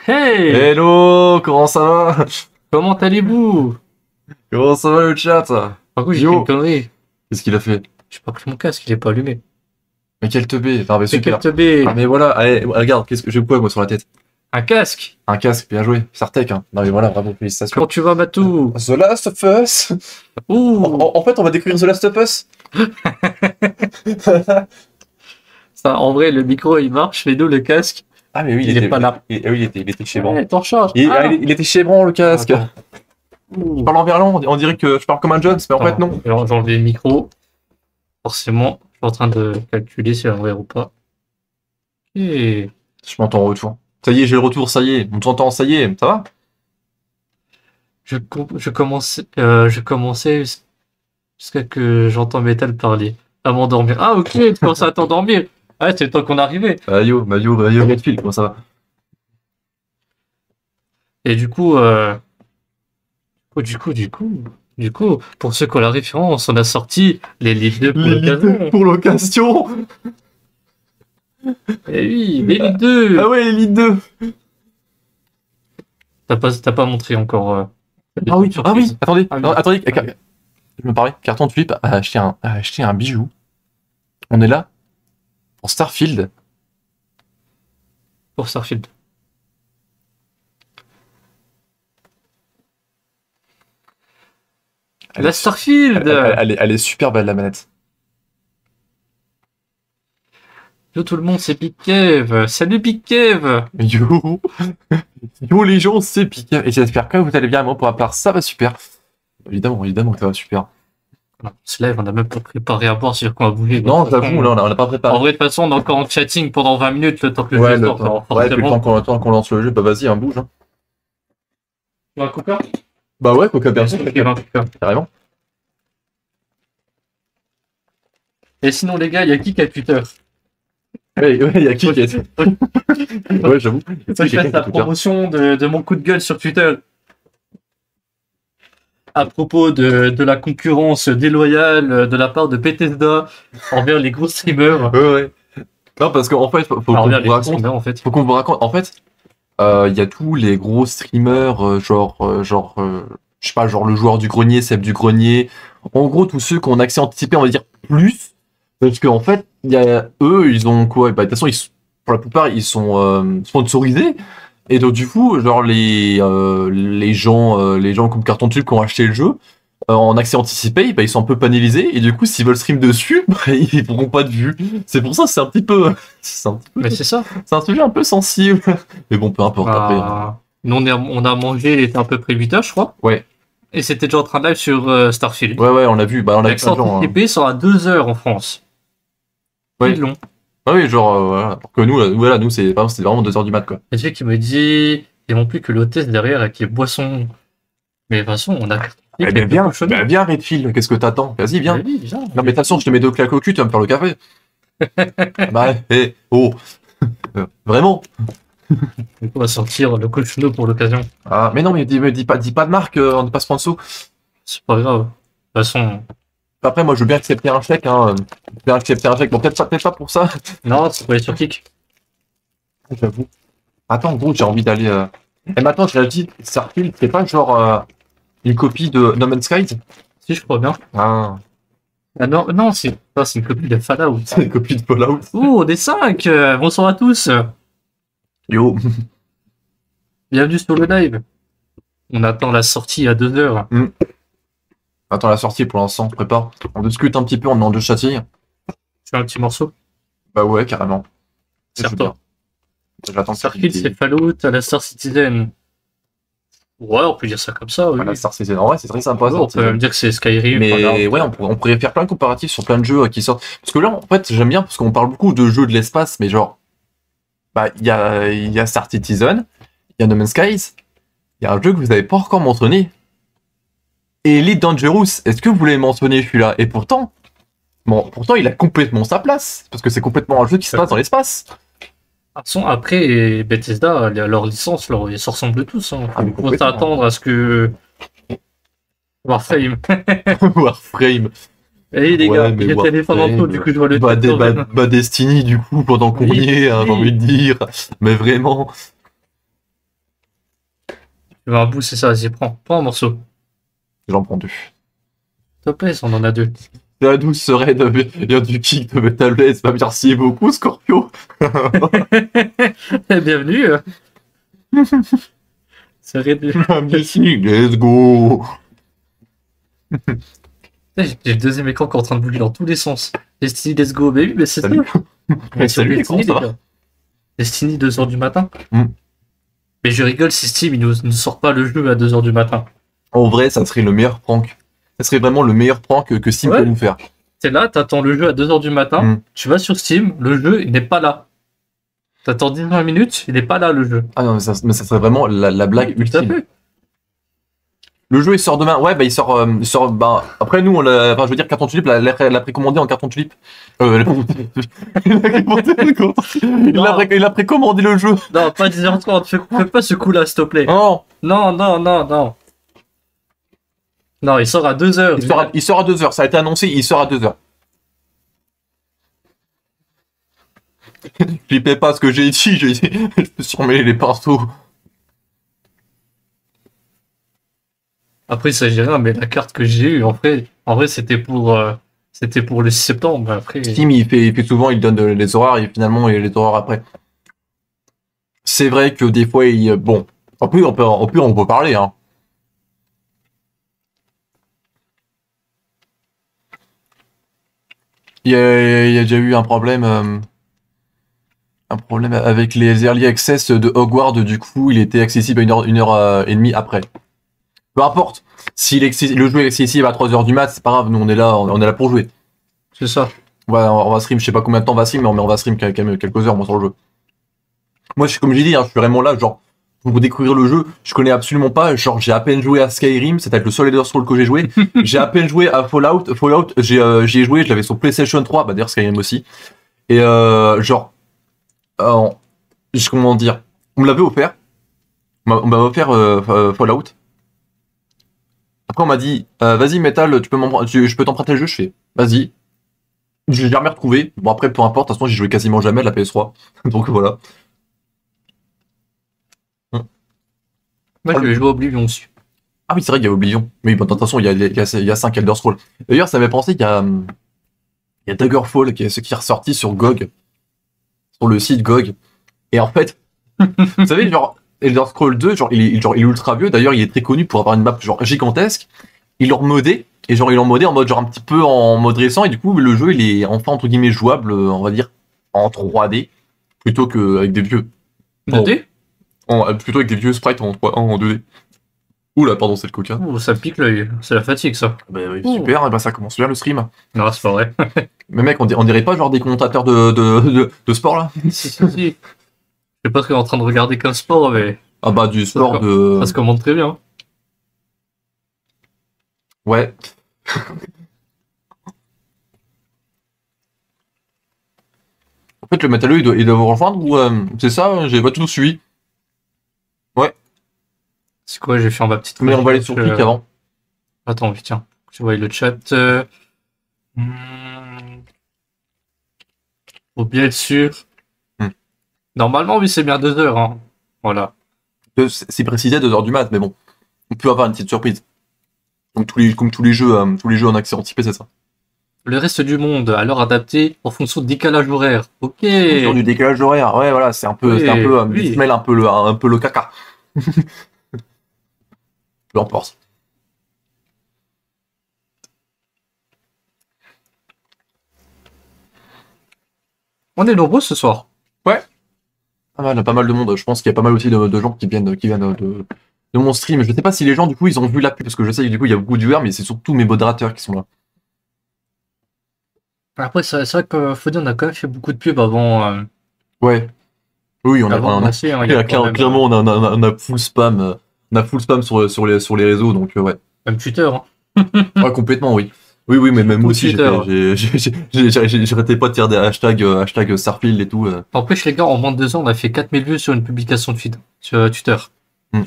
Hey! Hello, comment ça va? Comment allez-vous? Comment ça va le chat? Par contre, j'ai fait une Yo, connerie. qu'est-ce qu'il a fait? J'ai pas pris mon casque, il est pas allumé. Mais quel teubé, ah mais C'est quel super. teubé? Ah mais voilà, allez, regarde, qu'est-ce que j'ai quoi moi sur la tête? Un casque? Un casque, bien joué, Sartec, hein. Non mais voilà, bravo, félicitations. Comment tu vas, Matou? The Last of Us. Ouh! En fait, on va découvrir The Last of Us. Ça, en vrai, le micro il marche, mais nous, le casque, Ah mais oui, il est pas là. oui, il était chez Bran. Ouais, t'en charges. Il était chez Bran le casque. Attends. Je Ouh. parle en verlan, on dirait que je parle comme un Jones, mais en fait non. Alors, j'ai enlevé le micro. Forcément, je suis en train de calculer si c'est vrai ou pas. Et Je m'entends en retour. Ça y est, j'ai le retour, ça y est, on t'entend, ça y est, ça va? je commençais jusqu'à que j'entends Metal parler. À m'endormir. Ah, ok, tu commences à t'endormir. Ah, c'est le temps qu'on arrivait. Mario, Redfield, comment ça va? Et du coup, pour ceux qui ont la référence, on a sorti les livres 2 pour l'occasion. Pour l'occasion. Eh oui, les livres 2. Ah ouais, Elite 2. T'as pas montré encore. Ah oui, attendez, Ah oui. non, attendez, je me parlais, Carton Tulip a acheté un bijou. On est là pour Starfield. Pour Starfield. Elle La est- Starfield. elle est super belle la manette. Yo tout le monde, c'est Big Kev. Salut Big Kev. Yo, yo les gens, c'est Pika. Et j'espère que vous allez bien, moi pour ma part, ça va super. Évidemment que ça va super. On se lève, on a même pas préparé à boire, c'est-à-dire qu'on va bouger. Non, j'avoue, là, on l'a pas En préparé. vrai, de toute façon, on est encore en chatting pendant 20 minutes, le temps que le Ouais, jeu le sorte. temps. Alors, Ouais, puis le forcément. temps qu'on lance le jeu, bah vas-y, un bouge. Hein. Tu veux un Cooper? Bah ouais, Coca bien sûr, Ok, un Cooper. carrément. Et sinon, les gars, il y a qui a Twitter? Ouais, il y a qui a été. Ouais, j'avoue. Moi, je fasse la promotion de mon coup de gueule sur Twitter. À propos de la concurrence déloyale de la part de Bethesda envers les gros streamers. Ouais. Non, parce qu'en fait, faut qu'on Envers vous les gros raconte. streamers, en fait. Faut qu'on vous raconte. En fait, il y a tous les gros streamers, je sais pas, genre le joueur du grenier, Seb du grenier. En gros, tous ceux qui ont un accès anticipé, on va dire plus. Parce qu'en fait, il y a eux, ils ont quoi? Bah, de toute façon, pour la plupart, ils sont sponsorisés. Et donc, du coup, genre, les gens comme Carton Tube qui ont acheté le jeu en accès anticipé, bah, ils sont un peu panélisés. Et du coup, s'ils veulent stream dessus, bah, ils n'auront pas de vue. C'est pour ça, c'est un petit peu. Mais c'est ça. C'est un sujet un peu sensible. Mais bon, peu importe après. Nous, on a mangé, il était à peu près 8 heures, je crois. Ouais. Et c'était déjà en train de live sur Starfield. Ouais, on l'a vu. Bah, on a vu L'accès plein de gens. Hein. anticipé sera 2 heures en France. Ouais. C'est long. Ah oui, genre, voilà. Alors que nous, voilà, nous, c'était vraiment 2 heures du mat, quoi. Et celui qui me dit, il non plus que l'hôtesse derrière avec les boissons. Mais de toute façon, on a. Eh ben, viens, Redfield, qu'est-ce que t'attends? Vas-y, viens. Oui, viens. Non, mais de toute façon, je te mets 2 claques au cul, tu vas me faire le café. Bah, oh. Vraiment? On va sortir le coach no pour l'occasion. Ah, mais non, mais dis pas de marque, on n'est pas sponsor. C'est pas grave. De toute façon, Après, moi, je veux bien accepter un chèque, hein. Je veux bien accepter un chèque. Bon, peut-être pas pour ça. non, c'est pour aller sur Kik. J'avoue. Attends, gros, j'ai envie d'aller. Eh, mais attends, je l'ai dit, Starfield, c'est pas genre une copie de No Man's Sky? Si je crois bien. Ah, Ah non, c'est une copie de Fallout. c'est une copie de Fallout. Oh, des 5 bonsoir à tous. Yo. Bienvenue sur le live. On attend la sortie à 2 heures. Attends, la sortie pour l'instant, on se prépare. On discute un petit peu, on demande de châssis. Tu fais un petit morceau. Bah ouais, carrément. Serre-toi. J'attends Starfield, c'est Fallout à la Star Citizen. Ouais, on peut dire ça comme ça, oui. La Star Citizen, en vrai, c'est très sympa. Ouais, Star on peut même Citizen. dire que c'est Skyrim. Mais Fallout. ouais, on pourrait faire plein de comparatifs sur plein de jeux qui sortent. Parce que là, en fait, j'aime bien parce qu'on parle beaucoup de jeux de l'espace, mais genre, bah, il y a Star Citizen, il y a No Man's Skies, il y a un jeu que vous n'avez pas encore mentionné. Elite Dangerous, est-ce que vous voulez mentionner celui-là? Et pourtant, il a complètement sa place, parce que c'est complètement un jeu qui se passe dans l'espace. Après, Bethesda, leur licence, ils se ressemblent tous. Hein. Ah, mais Faut complètement. s'attendre à ce que. Warframe. Warframe. Hey les Ouais, gars, mais j'ai le téléphone en dessous, du coup je vois le téléphone. Bah, Destiny, du coup, pendant qu'on y est, hein, j'ai envie de dire. Mais vraiment. Tu veux un bout, c'est ça, vas-y, prends un morceau. J'en prends deux. S'il te plaît, on en a deux. La douce serait il y a du kick de Metal Blade. Bah, merci beaucoup, Scorpio. Bienvenue. C'est réduit. Merci, let's go. J'ai le deuxième écran qui est en train de bouger dans tous les sens. Destiny, let's go, baby, mais c'est ça. Salut. Mais sur Salut, Destiny, comment ça les va? gars. Destiny, 2h du matin. Mm. Mais je rigole si Steam, il nous sort pas le jeu à 2h du matin. En vrai, ça serait le meilleur prank. Ça serait vraiment le meilleur prank que Steam Ouais. peut nous faire. T'es là, t'attends le jeu à 2h du matin, Mm. tu vas sur Steam, le jeu, il n'est pas là. T'attends 10-20 minutes, il n'est pas là, le jeu. Ah non, mais ça serait vraiment la blague Oui, tout à ultime. fait. Le jeu il sort demain. Ouais, bah il sort. Bah après nous, enfin je veux dire carton tulipe l'a précommandé en carton tulipe. Il a précommandé le jeu. Non, pas 10h30, fais pas ce coup-là, s'il te plaît. Non, Non, non, non, non. Non, il sort à 2h. il sort à 2h. Ça a été annoncé, il sort à 2h. Flippez pas ce que j'ai dit, je me suis emmêlé les pinceaux. Après, ça j'ai rien, mais la carte que j'ai eue, en vrai, c'était pour le 6 septembre. Mais après, Steam il fait souvent, il donne les horaires et finalement il y a les horaires après. C'est vrai que des fois, bon, en plus on peut parler, hein. Il y a déjà eu un problème avec les early access de Hogwarts, du coup il était accessible à 1h et demie après. Peu importe, si le jeu est accessible à 3h du mat, c'est pas grave, nous on est là pour jouer. c'est ça. Ouais, on va stream, je sais pas combien de temps on va stream, mais on va stream quand même quelques heures moi sur le jeu. Moi, comme j'ai dit, hein, je suis vraiment là, genre, pour découvrir le jeu, je connais absolument pas, genre, j'ai à peine joué à Skyrim, c'est peut-être le seul Elder Scrolls que j'ai joué. J'ai à peine joué à Fallout, j'y ai joué, je l'avais sur PlayStation 3, bah d'ailleurs Skyrim aussi. Et genre, comment dire, on me l'avait offert, on m'a offert Fallout. Après, on m'a dit, vas-y, Metal, je peux t'emprunter le jeu, je fais, vas-y. Je l'ai jamais retrouvé. Bon, après, peu importe, de toute façon, j'y jouais quasiment jamais à la PS3. Donc voilà. Moi, je vais jouer à Oblivion aussi. Ah oui, c'est vrai qu'il y a Oblivion. Mais bon, de toute façon, il y a 5 Elder Scrolls. D'ailleurs, ça m'avait pensé il y a Daggerfall qui est ressorti sur GOG. Sur le site GOG. Et en fait, vous savez, genre, Elder Scrolls 2, genre, il est ultra vieux. D'ailleurs, il est très connu pour avoir une map genre gigantesque. Ils l'ont remodé. Et genre, ils l'ont modé en mode genre un petit peu en mode récent. Et du coup, le jeu, il est enfin, entre guillemets, jouable, on va dire, en 3D. Plutôt qu'avec des vieux. 2D. Plutôt avec des vieux sprites en 2D. Oula, pardon, c'est le coca. Ouh, ça me pique l'œil. C'est la fatigue, ça. Bah oui, Ouh. super, et bah ça commence bien le stream. Non, c'est pas vrai. Mais mec, on dirait pas genre des commentateurs de sport là? Si, si, si. Je sais pas ce qu'on est en train de regarder comme sport, mais Ah bah du sport de... ça se commande très bien. Ouais. En fait, le métalleux, il doit vous rejoindre ou c'est ça? J'ai pas tout suivi. C'est quoi, j'ai fait ma petite. Mais on va aller sur clic avant. Attends, tiens. Tu vois le chat. Faut bien être sûr. Hmm. Normalement, oui, c'est bien 2h. Hein. Voilà. C'est précisé 2h du mat, mais bon. On peut avoir une petite surprise. Donc comme tous les jeux en accès anticipé, c'est ça. Le reste du monde, alors adapté en fonction de décalage horaire. Ok. Sur du décalage horaire, ouais, voilà, c'est un peu, oui. il se mêle un peu le caca. Peu importe. On est nombreux ce soir. Pas mal de monde. Je pense qu'il y a pas mal aussi de gens qui viennent de mon stream. Je sais pas si les gens, du coup, ils ont vu la pub, parce que je sais que du coup, il y a beaucoup de viewers, mais c'est surtout mes modérateurs qui sont là. Après, c'est vrai que faut dire, on a quand même fait beaucoup de pubs avant. Ouais. Oui, Avant de lancer, hein, il y a quand même, clairement, on a full spam. On a full spam sur les réseaux, donc ouais. même Twitter. Hein. Ouais, complètement, oui. Oui, mais même Beaucoup aussi, j'arrêtais pas de faire des hashtag Starfield et tout. N'empêche, les gars, en moins de 2 ans, on a fait 4000 vues sur une publication de feed, sur Twitter. Hmm.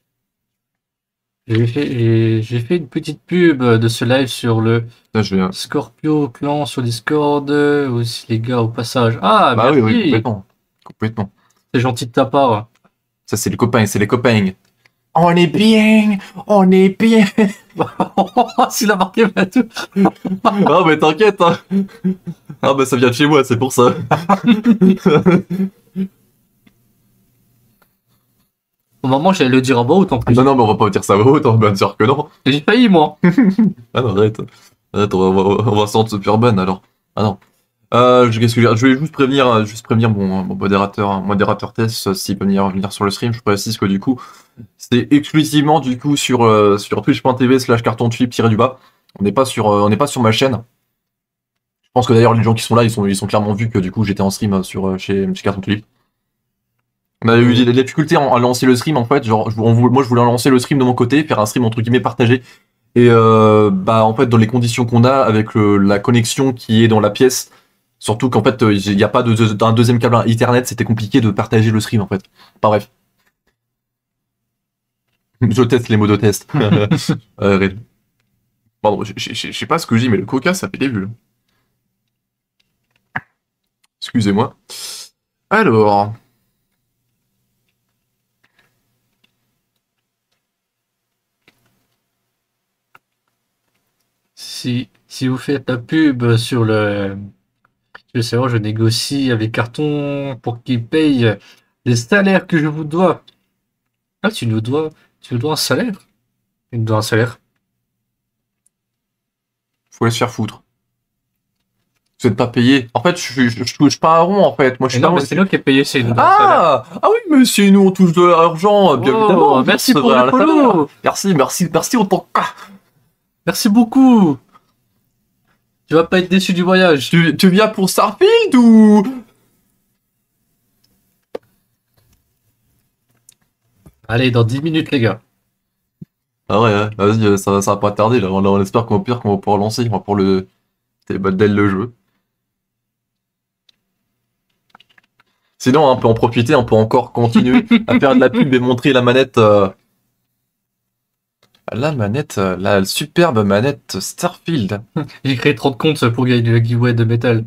J'ai fait une petite pub de ce live sur le Ça, je vais... Scorpio Clan sur Discord. Aussi, les gars, au passage. Ah, Bah merci. oui, complètement. C'est gentil de ta part. Ça, c'est les copains. On est bien, on est bien. S'il a marqué ma touche. Ah, mais t'inquiète, hein. Ah, bah ça vient de chez moi, c'est pour ça. Au moment, j'allais le dire en voix haute en plus. Non, non, mais on va pas dire ça haut, on va bien sûr que non. J'ai failli, moi. Ah non, arrête. Arrête, on va sortir de Superman alors. Ah non. Qu'est-ce que je vais juste prévenir mon modérateur, hein, modérateur test, s'il peut venir sur le stream. Je précise que du coup, c'est exclusivement du coup sur twitch.tv/cartontuip-du-bas. On n'est pas sur ma chaîne. Je pense que d'ailleurs les gens qui sont là, ils sont clairement vus que du coup j'étais en stream chez Carton Tulip. On a eu des difficultés à lancer le stream en fait. Genre, moi je voulais lancer le stream de mon côté, faire un stream entre guillemets partagé. Et bah en fait dans les conditions qu'on a avec la connexion qui est dans la pièce. Surtout qu'en fait, il n'y a pas d'un deuxième câble Ethernet, c'était compliqué de partager le stream en fait. Enfin bref. Je teste les mots de test. Pardon, je sais pas ce que je dis, mais le coca, ça fait des bulles. Excusez-moi. Alors. Si vous faites la pub sur le serveur, je négocie avec Carton pour qu'il paye les salaires que je vous dois. Ah, tu nous dois un salaire? Tu nous dois un salaire. Faut aller se faire foutre. Vous êtes pas payé. En fait, je touche pas un rond en fait. Moi, je Mais suis non, pas. mais c'est nous qui est payé, c'est nous doit un salaire. Ah oui, mais si nous on touche de l'argent, bien Oh, évidemment. merci Ça pour va à le la follow. faveur. Merci autant. Ah, Merci beaucoup. Tu vas pas être déçu du voyage. tu viens pour Starfield ou. Allez, dans 10 minutes, les gars. Ah ouais, vas-y, ça va pas tarder là. On espère qu'on va pouvoir lancer, on va pouvoir le jeu. Sinon, on peut en profiter, on peut encore continuer à faire de la pub et montrer la manette. La superbe manette Starfield. J'ai créé 30 comptes pour gagner le giveaway de métal.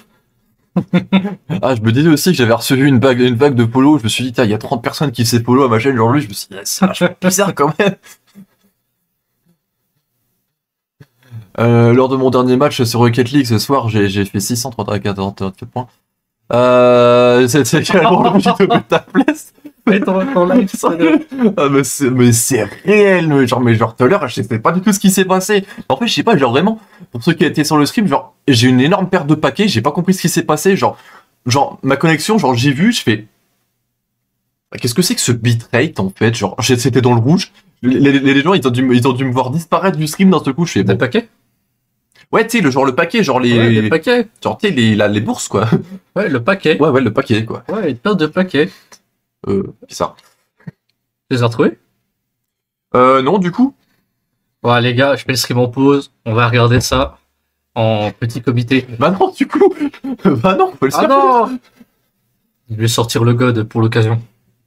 Ah, je me disais aussi que j'avais reçu une vague de polo. Je me suis dit, il y a 30 personnes qui s'est polo à ma chaîne aujourd'hui. Je me suis dit, c'est vachement bizarre quand même. Lors de mon dernier match sur Rocket League ce soir, j'ai fait 634 points. C'était également le but de ta place. Ouais, ton live, ça doit- Ah, mais c'est réel, mais genre tout à l'heure, je sais pas du tout ce qui s'est passé. En fait, je sais pas, genre vraiment, pour ceux qui étaient sur le stream, genre, j'ai une énorme perte de paquets, j'ai pas compris ce qui s'est passé, genre, ma connexion, genre, j'ai vu, je fais, qu'est-ce que c'est que ce bitrate, en fait, genre, c'était dans le rouge, les gens, ils ont dû me voir disparaître du stream d'un seul coup, je fais, Des bon, paquets? ouais, tu sais, le paquet, genre Ouais, des paquets. genre, tu sais, les bourses, quoi. Ouais, le paquet. Ouais, le paquet, quoi. Ouais, une paire de paquets. C'est ça. Tu les as retrouvés? Non, du coup. Ouais, les gars, je mets le stream en pause. On va regarder ça en petit comité. Bah non, du coup. Bah non, faut le Ah faire. non! Je vais sortir le god pour l'occasion.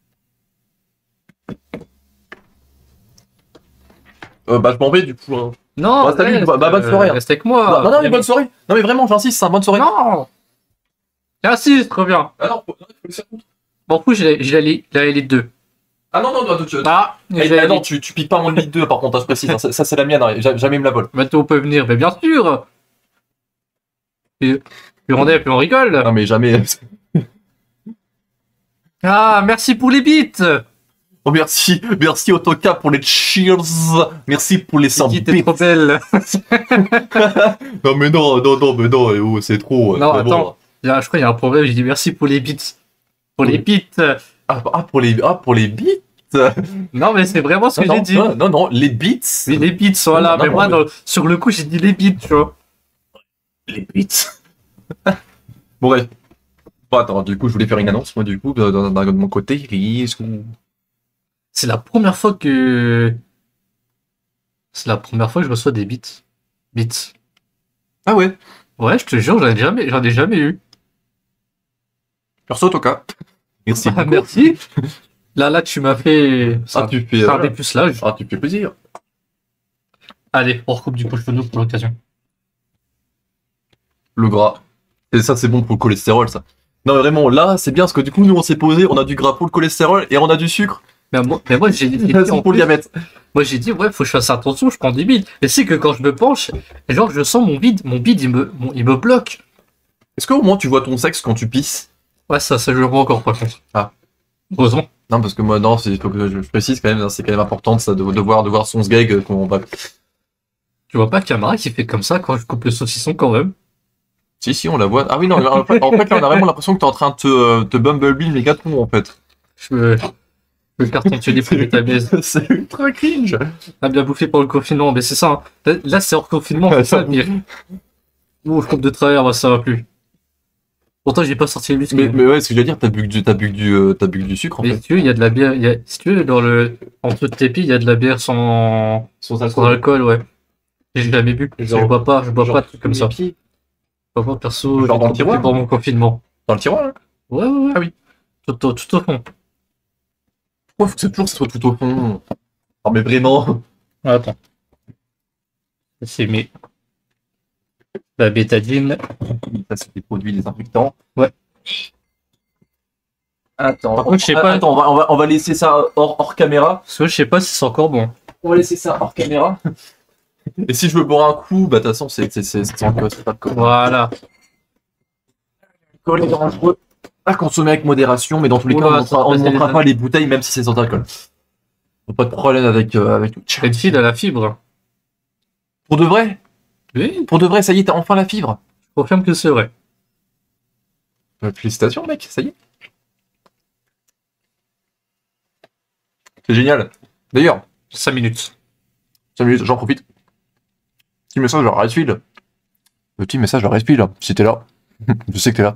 Bah je m'en vais, du coup. Hein. Non, Bah, salut, reste, bonne soirée. Reste avec moi. Non, mais bonne soirée. Non, mais vraiment, j'insiste, c'est une bonne soirée. Non! Merci, trop bien. Ah non, faut le faire. Bon, du coup, j'ai la Elite 2. Ah non, Ah, j'ai la non, Elite. tu piques pas mon Elite 2, par contre, je précise. Hein, ça, c'est la mienne, hein, jamais me la vole. Maintenant, on peut venir, mais bien sûr! Plus on est, plus on rigole. Non, mais jamais. Ah, merci pour les bits! Oh, merci Autocap pour les cheers. Merci pour les 100 Qui t'es bits. trop belle. Non, mais non, oh, c'est trop. Non, vraiment. attends. Là, je crois qu'il y a un problème. J'ai dit merci pour les bits. Pour les bits. Pour les bits. Non, mais c'est vraiment ce que j'ai dit. Non, les bits. Mais les bits sont là. Non, Mais non, moi, mais- sur le coup, j'ai dit les bits, tu vois. Les bits. Bon, bref. Bon, attends, du coup, je voulais faire une annonce, moi, du coup, de mon côté. C'est la première fois que. C'est la première fois que je reçois des bits. Bits. Ah ouais. Ouais, je te jure, j'en ai jamais eu. Perso, Toka. Merci. Ah, beaucoup. merci. Là, tu m'as fait. Tu fais. faire des pucelages. Tu fais plaisir. Allez, on recoupe du cochonneau pour l'occasion. Le gras. Et ça, c'est bon pour le cholestérol, ça. Non, mais vraiment, là, c'est bien parce que du coup, nous, on s'est posé, on a du gras pour le cholestérol et on a du sucre Mais moi j'ai dit, C'est pour le diabète. moi j'ai dit, ouais, faut que je fasse attention, je prends du bide. Et c'est que quand je me penche, genre, je sens mon bide, il me bloque. Est-ce qu'au moins tu vois ton sexe quand tu pisses? Ouais, ça je le vois encore, par contre. Ah. Heureusement. Non, parce que moi, non, il faut que je précise quand même, hein, c'est quand même important ça, de voir son sgeg. Tu vois pas Camara qui fait comme ça quand je coupe le saucisson quand même? Si, on la voit. Ah oui, non, en fait, là, on a vraiment l'impression que t'es en train de te bumblebee le mégatron, en fait. Le carton tulip pour ta baise. C'est ultra cringe. Ah, bien bouffé pour le confinement, mais c'est ça. Hein. Là, c'est hors confinement, c'est ça le pire. Ouh, je coupe de travers, moi, ça va plus. Pourtant, j'ai pas sorti le muscle. Mais ouais, ce que je veux dire, t'as bu que du sucre, en Mais fait. si tu veux, il y a de la bière. Si tu veux, entre tes pieds, il y a de la bière sans alcool, ouais. J'ai jamais bu. Je bois pas de trucs comme ça. Je bois pas, perso, Genre j'ai dans le trop tiroir bouffé pour mon confinement. Dans le tiroir, là? Ouais, ouais, ouais. Ah oui. Tout au fond. Pourquoi faut que toujours ce soit tout au fond? Oh, mais vraiment. Attends. C'est la bétadine. Ça, c'est des produits désinfectants. Ouais. Attends, Par contre, je sais pas. Attends, on va laisser ça hors caméra. Parce que je sais pas si c'est encore bon. On va laisser ça hors caméra. Et si je veux boire un coup, bah de toute façon, c'est pas de quoi. Voilà. L'alcool est dangereux à consommer avec modération, mais dans tous les cas, Oula, on ne ça montrera passe pas les bouteilles, même si c'est sans alcool. Pas de problème avec tout. Redfield à la fibre. Pour de vrai? Oui, Pour de vrai, ça y est, t'as enfin la fibre. je confirme que c'est vrai. Félicitations, mec, ça y est. C'est génial. D'ailleurs, 5 minutes. 5 minutes, j'en profite. Petit message à Redfield. Petit message à Redfield, si t'es là. Je sais que t'es là.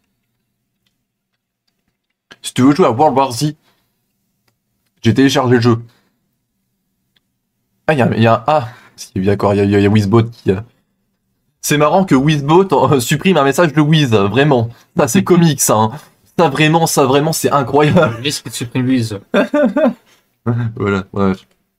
Si tu veux jouer à World War Z, j'ai téléchargé le jeu. Ah, il y a un... Ah, si, d'accord, il y a Wizbot qui... C'est marrant que Wizbot supprime un message de Wiz, vraiment. Ça, c'est comique, ça. Hein. Ça, vraiment, c'est incroyable. Qu'est-ce que tu supprimes Louise? Voilà, ouais.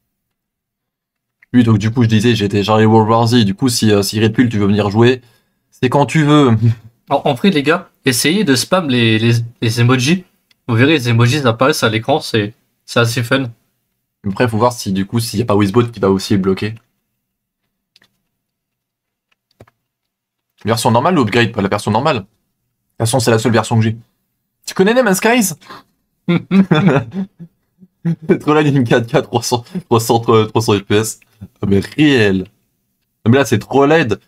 Oui, donc du coup, je disais, j'ai téléchargé World War Z. Du coup, si Red Pill, tu veux venir jouer, c'est quand tu veux. En vrai, les gars, essayez de spam les emojis. Vous verrez, les emojis apparaissent à l'écran, c'est assez fun. Après, faut voir si du coup, s'il n'y a pas Wizbot qui va aussi le bloquer. Version normale ou upgrade? Pas la version normale. De toute façon, c'est la seule version que j'ai. Tu connais No Man's Skies? Trop là, une 4K 300 FPS. Ah, mais réel. Ah, mais là, c'est trop LED.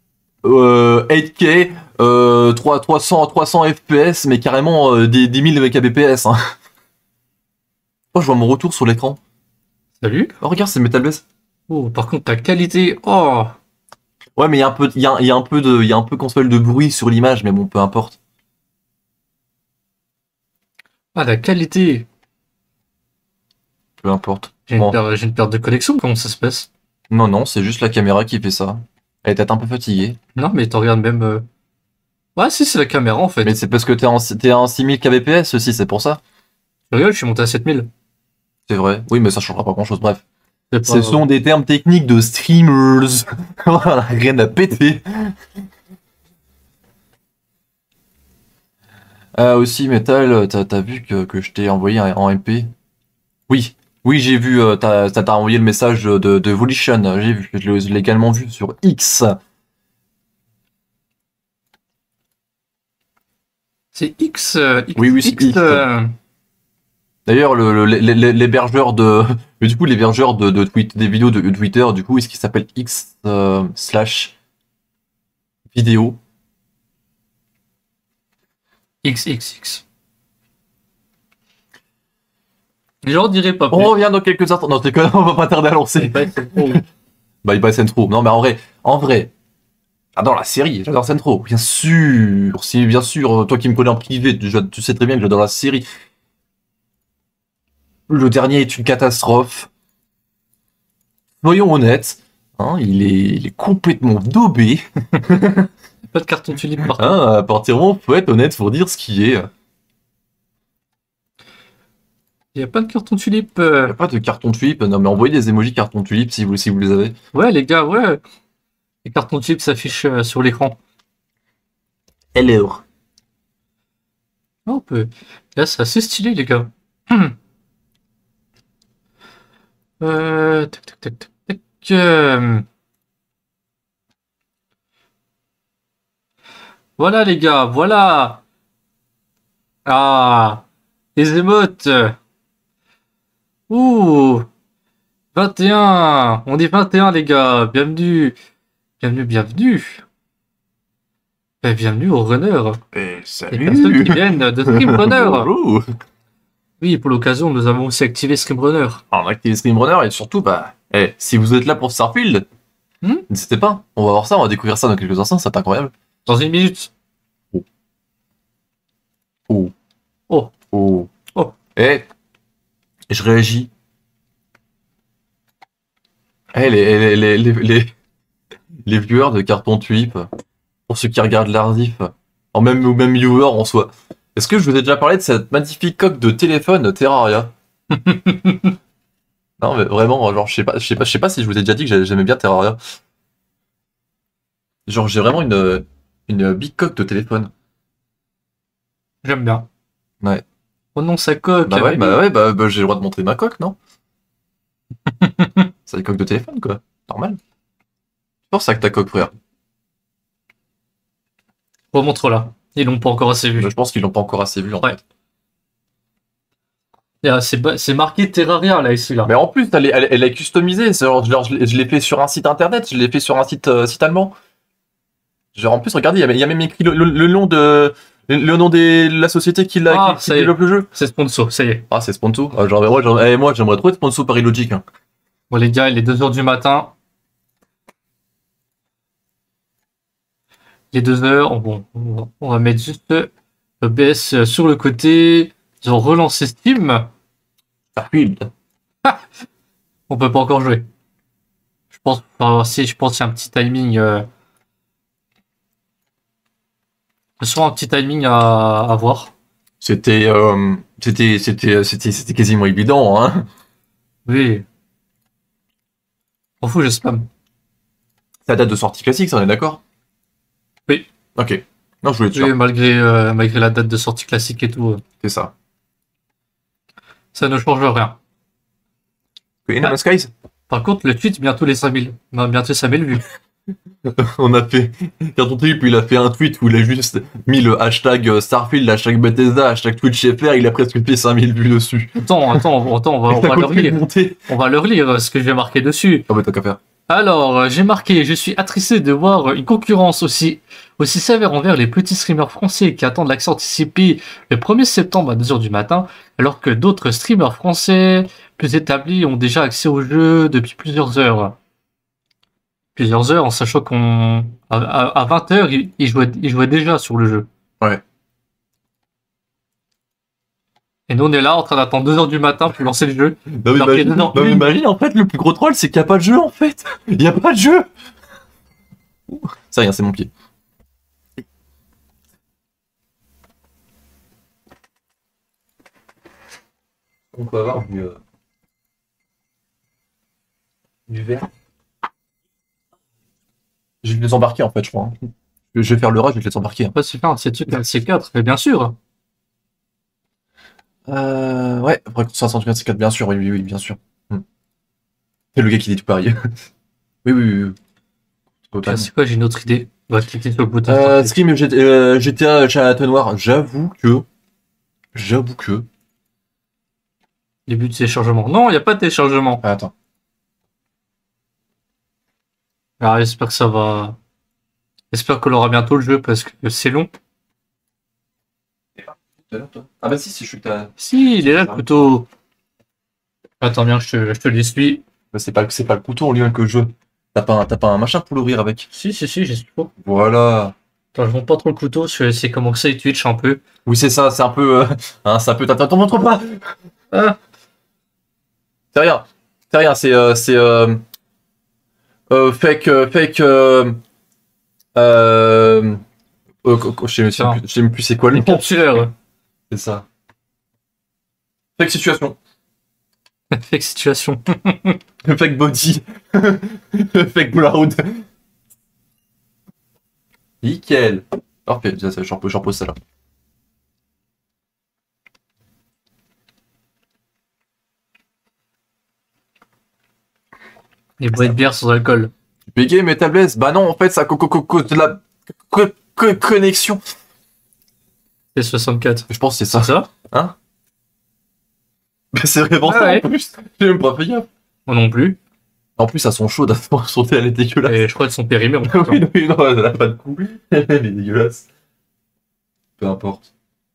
8K, 300 FPS, mais carrément des 10 000 kbps. Hein. Oh, je vois mon retour sur l'écran. Salut. Oh, regarde, c'est Metal Bass. Oh, par contre, ta qualité. Oh. Ouais, mais il y a un peu, il y a un peu console de bruit sur l'image, mais bon, peu importe. Ah, la qualité. Peu importe. J'ai Bon. j'ai une perte de connexion, comment ça se passe? Non, c'est juste la caméra qui fait ça. Elle est peut-être un peu fatiguée. Non, mais t'en regardes même. Ouais, si, c'est la caméra en fait. Mais c'est parce que t'es en 6000 kbps aussi, c'est pour ça. Tu rigoles, je suis monté à 7000. C'est vrai. Oui, mais ça changera pas grand-chose. Bref. C'est Ce sont des termes techniques de streamers. Voilà, rien à péter. Ah, aussi, Metal, t'as vu que je t'ai envoyé en MP? Oui. Oui, j'ai vu, ça t'a envoyé le message de Volition. J'ai vu, je l'ai également vu sur X. C'est X. Oui, c'est X. D'ailleurs, l'hébergeur de, mais du coup, l'hébergeur de des vidéos de Twitter, du coup, est-ce qu'il s'appelle X slash vidéo? XXX. J'en dirais pas On plus. revient dans quelques instants. Non, on va pas tarder à lancer. Bye Centro. Non, mais en vrai, j'adore la série, j'adore Centro, bien sûr. Si, bien sûr, toi qui me connais en privé, tu sais très bien que j'adore la série. Le dernier est une catastrophe. Soyons honnêtes, hein, il est complètement daubé. Pas de carton tulipe partout. Hein, à partir du moment où faut être honnête pour dire ce qui est. Il y a pas de carton tulipe. Y a pas de carton tulipe. Non, mais envoyez des emojis carton tulipe si vous les avez. Ouais, les gars, ouais. Les cartons tulipe s'affichent sur l'écran. Hello. Oh, on peut. Là, c'est assez stylé, les gars. Tac, tac, tac, tac, tac. Voilà les gars, voilà. Ah, les émotes. Ouh, 21. On est 21 les gars. Bienvenue, bienvenue, bienvenue. Bienvenue au runner. Et Les personnes qui salut. viennent de Stream Runner. Bonjour. Oui, pour l'occasion, nous avons aussi activé Stream Runner. On a activé Stream Runner et surtout, bah, si vous êtes là pour Starfield, Hmm. n'hésitez pas. On va voir ça, on va découvrir ça dans quelques instants, c'est incroyable. Dans une minute. Oh, Oh, oh. oh. Eh, je réagis. Les viewers de Carton Tulip, pour ceux qui regardent l'Ardif, ou même viewer en soi. Est-ce que je vous ai déjà parlé de cette magnifique coque de téléphone Terraria? Non, mais vraiment, genre, je sais pas si je vous ai déjà dit que j'aimais bien Terraria. Genre, j'ai vraiment une big coque de téléphone. J'aime bien. Ouais. Oh non, sa coque. Bah ouais, mais bah j'ai le droit de montrer ma coque, non? C'est une coque de téléphone, quoi. Normal. Tu penses ça que ta coque, frère? remontre-la. Ils l'ont pas encore assez vu. Bah, je pense qu'ils l'ont pas encore assez vu, en Ouais. fait. C'est marqué Terraria là, ici là. Mais en plus, elle est customisée. Genre, je l'ai fait sur un site internet, je l'ai fait sur un site allemand. Genre, en plus, regardez, il y a même écrit le nom le nom de la société Ah, qui ça y est. développe le jeu. C'est sponsor, ça y est. Ah, c'est Sponso. Ah, moi, j'aimerais trop être Sponso par Illogic. Hein. Bon les gars, il est 2 heures du matin. Les 2 heures, bon, on va mettre juste OBS sur le côté. Ils ont relancé Steam. Starfield. On peut pas encore jouer. Je pense, enfin, si, je pense qu'il y a un petit timing. Soit un petit timing à voir. C'était quasiment évident, hein. Oui. On fout, je spam. C'est la date de sortie classique, ça, on est d'accord? Oui. Ok. Non, je voulais être Oui, sûr. malgré la date de sortie classique et tout, C'est ça. ça ne change rien. Et No Man's Skies? Par contre, le tweet, bientôt les 5000. Bientôt 5000 vues. On a fait. Carton Trip, il a fait un tweet où il a juste mis le hashtag Starfield, le hashtag Bethesda, hashtag Twitch FR, il a presque fait 5000 vues dessus. Attends, on va le relire. Monter. On va le relire, ce que j'ai marqué dessus. Ah bah tant qu'à faire. Alors, j'ai marqué, je suis attristé de voir une concurrence aussi sévère envers les petits streamers français qui attendent l'accès anticipé le 1er septembre à 2 heures du matin, alors que d'autres streamers français plus établis ont déjà accès au jeu depuis plusieurs heures. Plusieurs heures, en sachant à 20 heures, ils jouaient déjà sur le jeu. Ouais. Et nous, on est là en train d'attendre 2 heures du matin pour lancer le jeu. Non mais, Alors qu'il y a imagine, dedans non, mais imagine, en fait, le plus gros troll, c'est qu'il n'y a pas de jeu, en fait. Il n'y a pas de jeu. C'est rien, c'est mon pied. On peut avoir du verre. Je vais les embarquer, en fait, je crois. Hein. Je vais faire le rush, je vais les embarquer. Hein. Pas super, c'est truc un C4, mais bien sûr. Ouais, après 64 C4, bien sûr, oui, bien sûr. C'est le gars qui dit tout pareil. oui. Total. C'est quoi, j'ai une autre idée. On va cliquer sur le bouton. Scream GTA Chat Noir, j'avoue que. Début de téléchargement. Non, il n'y a pas de téléchargement. Ah, attends. Alors, j'espère que ça va. J'espère qu'on aura bientôt le jeu parce que c'est long. Ah bah si, je suis que t'as. Si, il est là le couteau. Attends bien, je te l'essuie. Bah, c'est pas le couteau en lien que le jeu. T'as pas un machin pour l'ouvrir avec. Si, j'ai ce qu'il faut. Voilà. Attends, je monte pas trop le couteau, je vais essayer comment que ça il Twitch un peu. Oui, c'est ça, c'est un peu. C'est un peu. T'en montre pas. Ah, C'est rien. C'est fake. Je sais même plus c'est quoi le les nom. capsuleurs. C'est ça. Fake situation. Fake situation. Fake body. Fake blood. Nickel. Ok, j'en pose ça là. Les boîtes de bière sans alcool. Tu payais Metal Blaze? Bah non, en fait, ça cause de la connexion. C'est 64. Je pense que c'est C'est ça. ça? Hein? Mais c'est vraiment Ah ça en ouais. plus. J'ai même pas fait gaffe. Moi non plus. En plus, elles sont chaudes, son thé, elle est dégueulasse. Et je crois qu'elles sont périmées en plus. Oui, Hein. oui, non, elle a pas de goût. Elle est dégueulasse. Peu importe.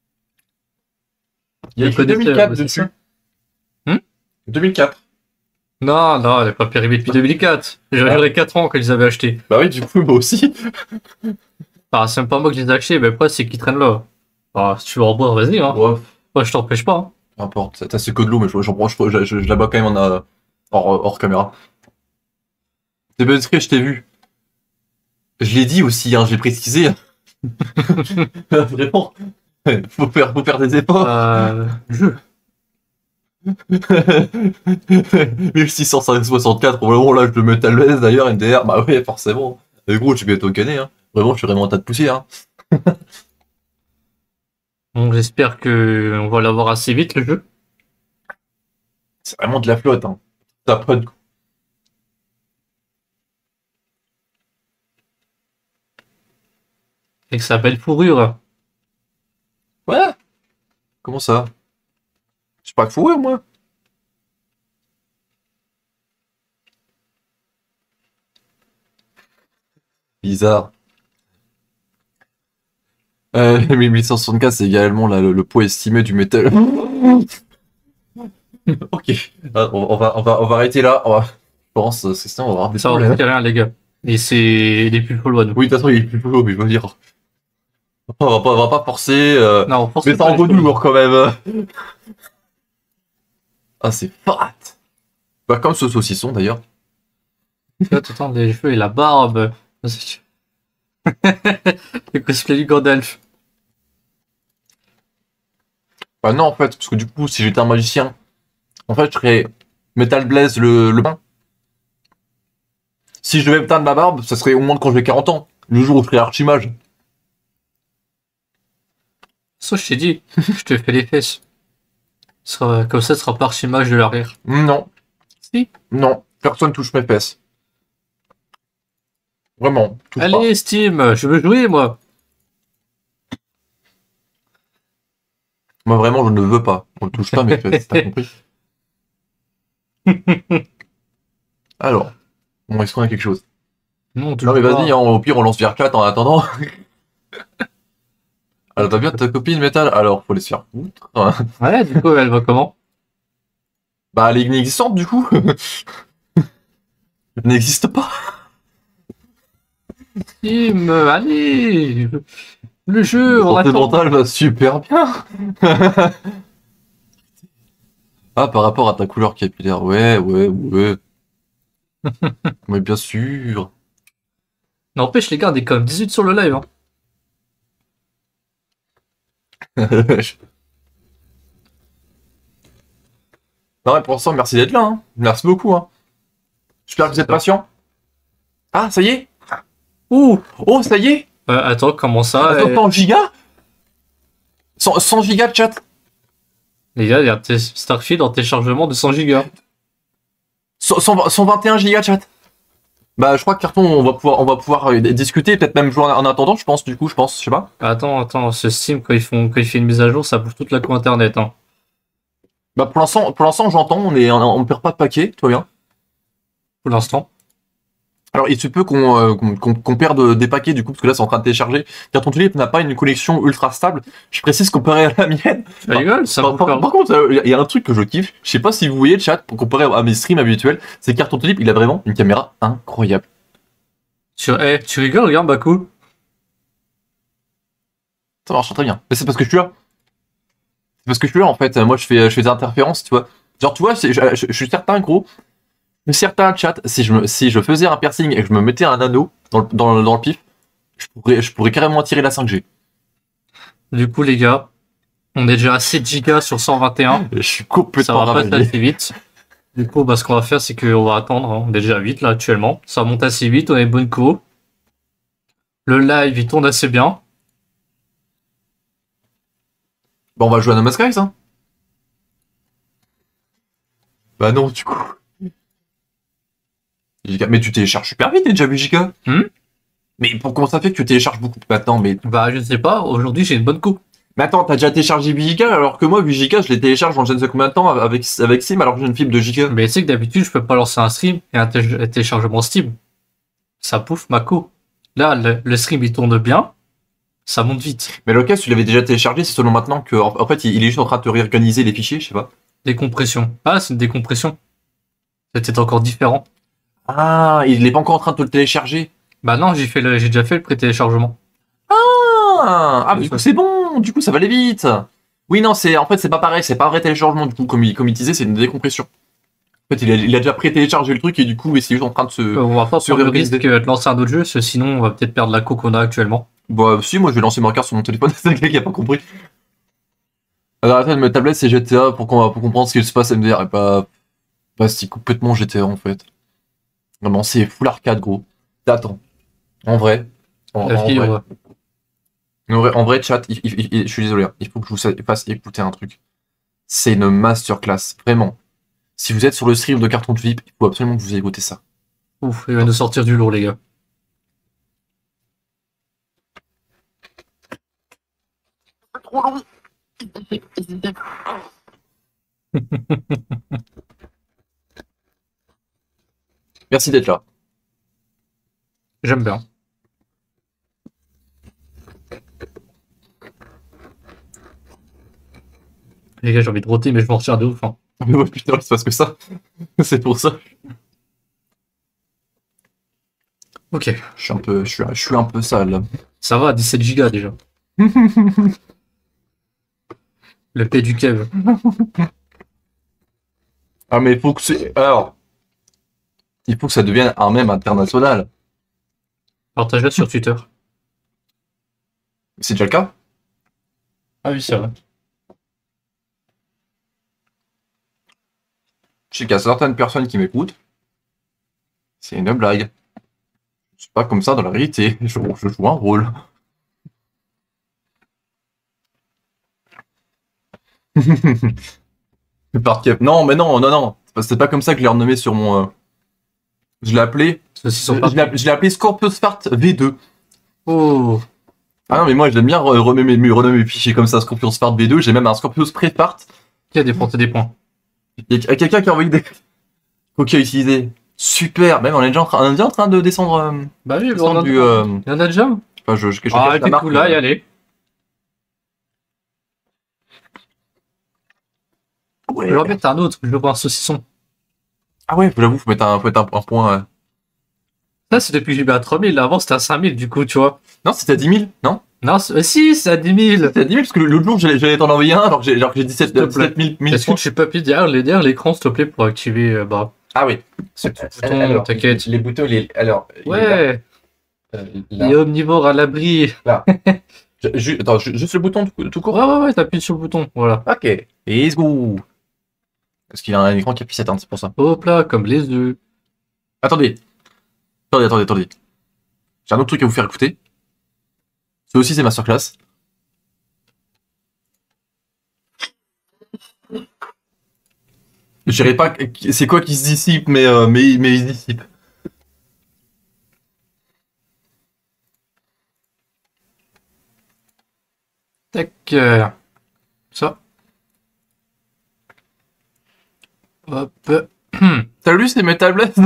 Il y a Le écrit connecteur, 2004 ouais, c'est dessus. ça. Hmm 2004. Non, non, elle n'est pas périmée depuis 2004. J'avais 4 ans quand ils les avaient achetés. Bah oui, du coup, moi aussi. Ah, c'est même pas moi qui les ai achetés, mais après, c'est qu'ils traînent là. Ah, si tu veux en boire, vas-y, hein. Ouais, Moi, je t'empêche pas. Hein. peu importe. T'as ce que de l'eau, mais je la bois quand même hors caméra. C'est parce que je t'ai vu. Je l'ai dit aussi, hein, j'ai précisé. Vraiment. Faut faire des efforts. Jeu. 1664, probablement là, je le mets à l'aise d'ailleurs, MDR. Bah ouais, forcément. Mais gros, tu peux être au canet, hein. Vraiment, je suis vraiment un tas de poussière. Hein. Donc, j'espère que on va l'avoir assez vite, le jeu. C'est vraiment de la flotte, hein. T'as pas de. Avec sa belle fourrure. Ouais. Comment ça? Je suis pas que fourrure, moi. Bizarre. 1864, c'est également le poids estimé du métal. Ok. Ah, on va arrêter là. Je pense, parce que sinon on va avoir des Ça, on problèmes. fait rien, les gars. Et c'est les plus loin, nous. Oui, de toute façon, il est plus beau, mais je veux dire. On va pas forcer. Non, on pense Mais ça pas en les vaut choses. lourd quand même. Ah, c'est fat. Bah, comme ce saucisson d'ailleurs. Tu vois, t'entends les cheveux et la barbe. Le cosplay du Gandalf. Bah, non, en fait, parce que du coup, si j'étais un magicien, en fait, je serais Metal Blaze le bain. Si je devais me teindre ma barbe, ça serait au moins quand j'ai 40 ans. Le jour où je serais archimage. Ça, je t'ai dit, je te fais les fesses. Comme ça, ce sera pas archimage de l'arrière. Non, Si. non, personne touche mes fesses. Vraiment, touche pas. Allez, Steam, je veux jouer, moi. Moi, vraiment, je ne veux pas. On ne touche pas mes fesses, t'as compris? Alors, bon, est-ce qu'on a quelque chose? Non, Non, mais toujours vas-y, pas. hein, au pire, on lance VR4 en attendant. Elle va bien ta copine, Metal? Alors, faut les se faire foutre. Ouais, du coup, elle va comment? Bah, elle est inexistante, du coup. Elle n'existe pas. Steam, allez. Le jeu, on Santé attend. mentale va super bien. Ah, par rapport à ta couleur capillaire, ouais, ouais, ouais. Mais bien sûr. N'empêche, les gars, on est quand même 18 sur le live. Hein. Non, ouais, pour l'instant, merci d'être là. Hein. Merci beaucoup. Hein. J'espère que vous êtes patient. Ah, ça y est. Ouh, oh, ça y est. Attends, comment ça? Attends, 100 gigas 100 gigas de chat. Les gars, il y a Starfield en téléchargement de 100 gigas. 121 gigas de chat. Bah, je crois que Carton, on va pouvoir discuter, peut-être même jouer en attendant, je pense, du coup, je sais pas. Attends, ce Steam, quand il fait une mise à jour, ça bouge toute la co internet. Hein. Bah, pour l'instant, j'entends, on perd pas de paquet, tout va bien. Pour l'instant. Alors, il se peut qu'on perde des paquets, du coup, parce que là, c'est en train de télécharger. Carton Tulip n'a pas une connexion ultra stable. Je précise comparé à la mienne. Tu rigoles, ça bouge pas. Par contre, il y a un truc que je kiffe. Je sais pas si vous voyez le chat, pour comparer à mes streams habituels, c'est que Carton Tulip, il a vraiment une caméra incroyable. Tu rigoles, regarde, Baku. Ça marche très bien. Mais c'est parce que je suis là. C'est parce que je suis là, en fait. Moi, je fais des interférences, tu vois. Genre, tu vois, je suis certain, gros. Certains chats, si je faisais un piercing et que je me mettais un anneau dans le pif, je pourrais carrément tirer la 5G. Du coup, les gars, on est déjà à 7 gigas sur 121. Je suis Ça complètement va pas ravagé. assez vite. Du coup, bah, ce qu'on va faire, c'est qu'on va attendre. Hein. On est déjà à 8 là actuellement. Ça monte assez vite, on est bonne co. Le live, il tourne assez bien. Bah, on va jouer à No Man's Skies, hein. Bah non, du coup. JK. Mais tu télécharges super vite, déjà vu JK. Hmm. Mais comment ça fait que tu télécharges beaucoup maintenant, mais... Bah, je sais pas, aujourd'hui j'ai une bonne coupe. Mais attends, t'as déjà téléchargé 8 Go alors que moi, 8 Go, je les télécharge en je ne sais combien de temps avec Sim alors que j'ai une fibre de Giga. Mais tu sais que d'habitude, je peux pas lancer un stream et un téléchargement Steam. Ça pouffe ma co. Là, le stream il tourne bien, ça monte vite. Mais le cas, tu l'avais déjà téléchargé, c'est seulement maintenant que, en fait, il est juste en train de te réorganiser les fichiers, je sais pas. Décompression. Ah, c'est une décompression. C'était encore différent. Ah, il est pas encore en train de te le télécharger. Bah non, j'ai déjà fait le pré-téléchargement. Ah, du coup, c'est bon, du coup, ça va aller vite. Oui, non, en fait, c'est pas pareil, c'est pas un vrai téléchargement, du coup, comme il disait, c'est une décompression. En fait, il a déjà pré-téléchargé le truc et du coup, c'est juste en train de On va pas se prendre le réorganiser. risque de lancer un autre jeu, parce que sinon on va peut-être perdre la co qu'on a actuellement. Bah, si, moi, je vais lancer Mario Kart sur mon téléphone, c'est le gars qui a pas compris. Alors, attends, ma tablette, c'est GTA pour comprendre ce qu'il se passe MDR et pas si complètement GTA, en fait. Vraiment, c'est full arcade, gros. Attends, en vrai, en, La en fille, vrai, ouais. en vrai, chat, je suis désolé, hein, il faut que je vous fasse écouter un truc. C'est une masterclass, vraiment. Si vous êtes sur le stream de Carton de VIP, il faut absolument que vous ayez écouté ça. Ouf, il va nous sortir du lourd, les gars. Trop long. Merci d'être là. J'aime bien. Les gars, j'ai envie de roter, mais je m'en retire de ouf. Hein. Mais ouais, putain, il se passe que ça. C'est pour ça. Ok, Je suis un peu sale, là. ça va, 17 gigas déjà. Le P du Kev. Ah, mais il faut que alors, il faut que ça devienne un mème international. Partage-le sur Twitter. C'est déjà le cas? Ah oui, c'est vrai. Je sais qu'il y a certaines personnes qui m'écoutent. C'est une blague. Je suis pas comme ça dans la réalité. Je joue un rôle. Non, mais non, non, non. C'est pas comme ça que je l'ai renommé sur mon. Je l'ai appelé. Ceux-ci sont pas. Je l'ai appelé Scorpius Fart V2. Oh, Ah non, mais moi j'aime bien renommer mes fichiers comme ça, Scorpius Fart V2. J'ai même un Scorpius Prefart. qui a déporté des points. Il y a quelqu'un qui a envoyé des coquilles à utiliser. Super. Même on est déjà en train de descendre. Bah oui, Descendre on du. il y en a déjà. Enfin, je cache Ah, la du marque. coup, là, y aller. Ouais. Je vais en mettre un autre, je veux voir un saucisson. Ah ouais, j'avoue, faut mettre un point. Ça, c'est depuis que j'ai mis à 3000. Avant, c'était à 5000, du coup, tu vois. Non, c'était à 10 000, non? Non, si, c'est à 10 000. C'était à 10 000 parce que l'autre jour, j'allais t'en envoyer un alors que j'ai 17 S'il te plaît. 000 Est-ce que tu peux appuyer derrière l'écran, s'il te plaît, pour activer, bah, Ah oui. ce petit bouton, t'inquiète. Les boutons, alors. Ouais, il Là. est omnivore à l'abri. Attends, juste le bouton tout court. Ouais, t'appuies sur le bouton, voilà. Ok. Let's go. Parce qu'il a un écran qui appuie 7, c'est pour ça. Hop là, comme les œufs. Attendez. Attendez. J'ai un autre truc à vous faire écouter. C'est aussi, c'est masterclass. Je dirais pas c'est quoi qui se dissipe, mais il se dissipe. Tac, ça. Hop. T'as lu, c'est mes tablettes?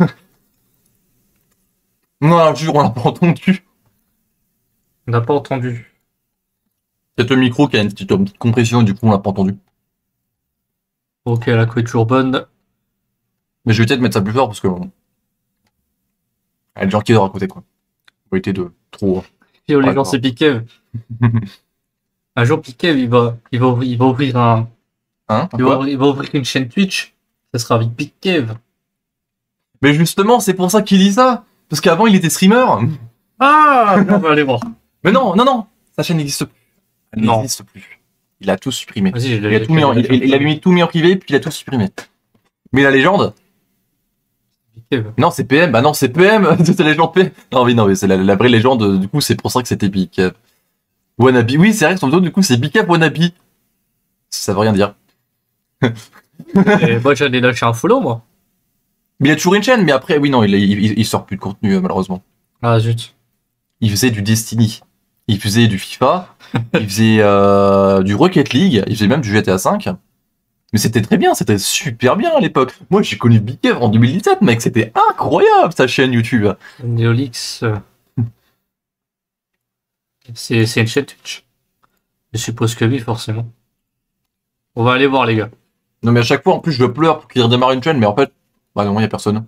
Non, je jure, on l'a pas entendu. On n'a pas entendu. C'est le micro qui a une petite compression, du coup, on l'a pas entendu. Ok, la couette est toujours bonne. Mais je vais peut-être mettre ça plus fort parce que. Il y a des gens qui doivent raconter, quoi. Faut éviter de trop. Et les Ouais, gens, c'est Pikev. Un jour, Pikev, il va ouvrir un. Hein? Il va ouvrir une chaîne Twitch. Ça sera avec Pikev. Mais justement, c'est pour ça qu'il dit ça. Parce qu'avant, il était streamer. Ah, on va aller voir. Mais non. Sa chaîne n'existe plus. Elle Non. n'existe plus. Il a tout supprimé. Vas-y, Il avait mis tout mis en privé, puis il a tout supprimé. Mais la légende? Pikev. Non, c'est PM. Bah non, c'est PM. C'est la légende PM. Non, mais c'est la vraie légende. Du coup, c'est pour ça que c'était Big Cap. Wannabe. Oui, c'est vrai que son pseudo, du coup, c'est Big Cap Wannabe. Ça veut rien dire. Et moi, j'allais lâcher un follow, moi. Mais il a toujours une chaîne, mais après, oui, non, il sort plus de contenu, malheureusement. Ah zut. Il faisait du Destiny, il faisait du FIFA, il faisait du Rocket League, il faisait même du GTA V. Mais c'était très bien, c'était super bien à l'époque. Moi, j'ai connu Big Kev en 2017, mec, c'était incroyable sa chaîne YouTube. Neolix, c'est une chaîne Twitch. Je suppose que oui, forcément. On va aller voir, les gars. Non, mais à chaque fois, en plus, je pleure pour qu'il redémarre une chaîne, mais en fait, bah non, il y a personne.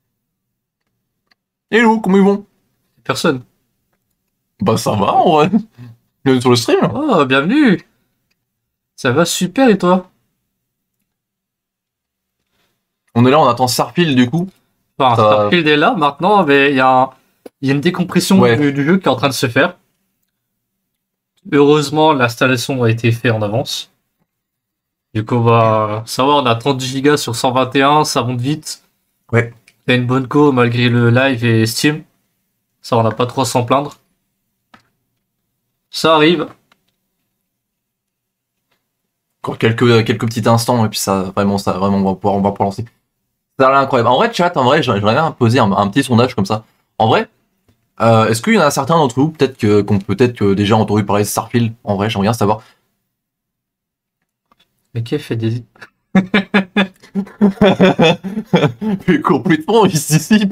Hello, comment ils vont? Personne. Bah ça va, en vrai. Bienvenue sur le stream. Oh, bienvenue. Ça va super, et toi? On est là, on attend Starfield, du coup. Enfin, Ça- Starfield est là, maintenant, mais il y a une décompression Ouais. du jeu qui est en train de se faire. Heureusement, l'installation a été faite en avance. Du coup, ça va, on a 30 Go sur 121, ça monte vite. Ouais. Il y a une bonne co malgré le live et Steam. Ça, on n'a pas trop à s'en plaindre. Ça arrive. Encore quelques petits instants, et puis ça, vraiment, on va pouvoir lancer. Ça a l'air incroyable. En vrai, chat, j'aimerais bien poser un petit sondage comme ça. En vrai, est-ce qu'il y en a certains d'entre vous, qu'on peut-être déjà entendu parler de Starfield? En vrai, j'aimerais bien savoir. Mais qui a fait des... Mais complètement, il se dissipe.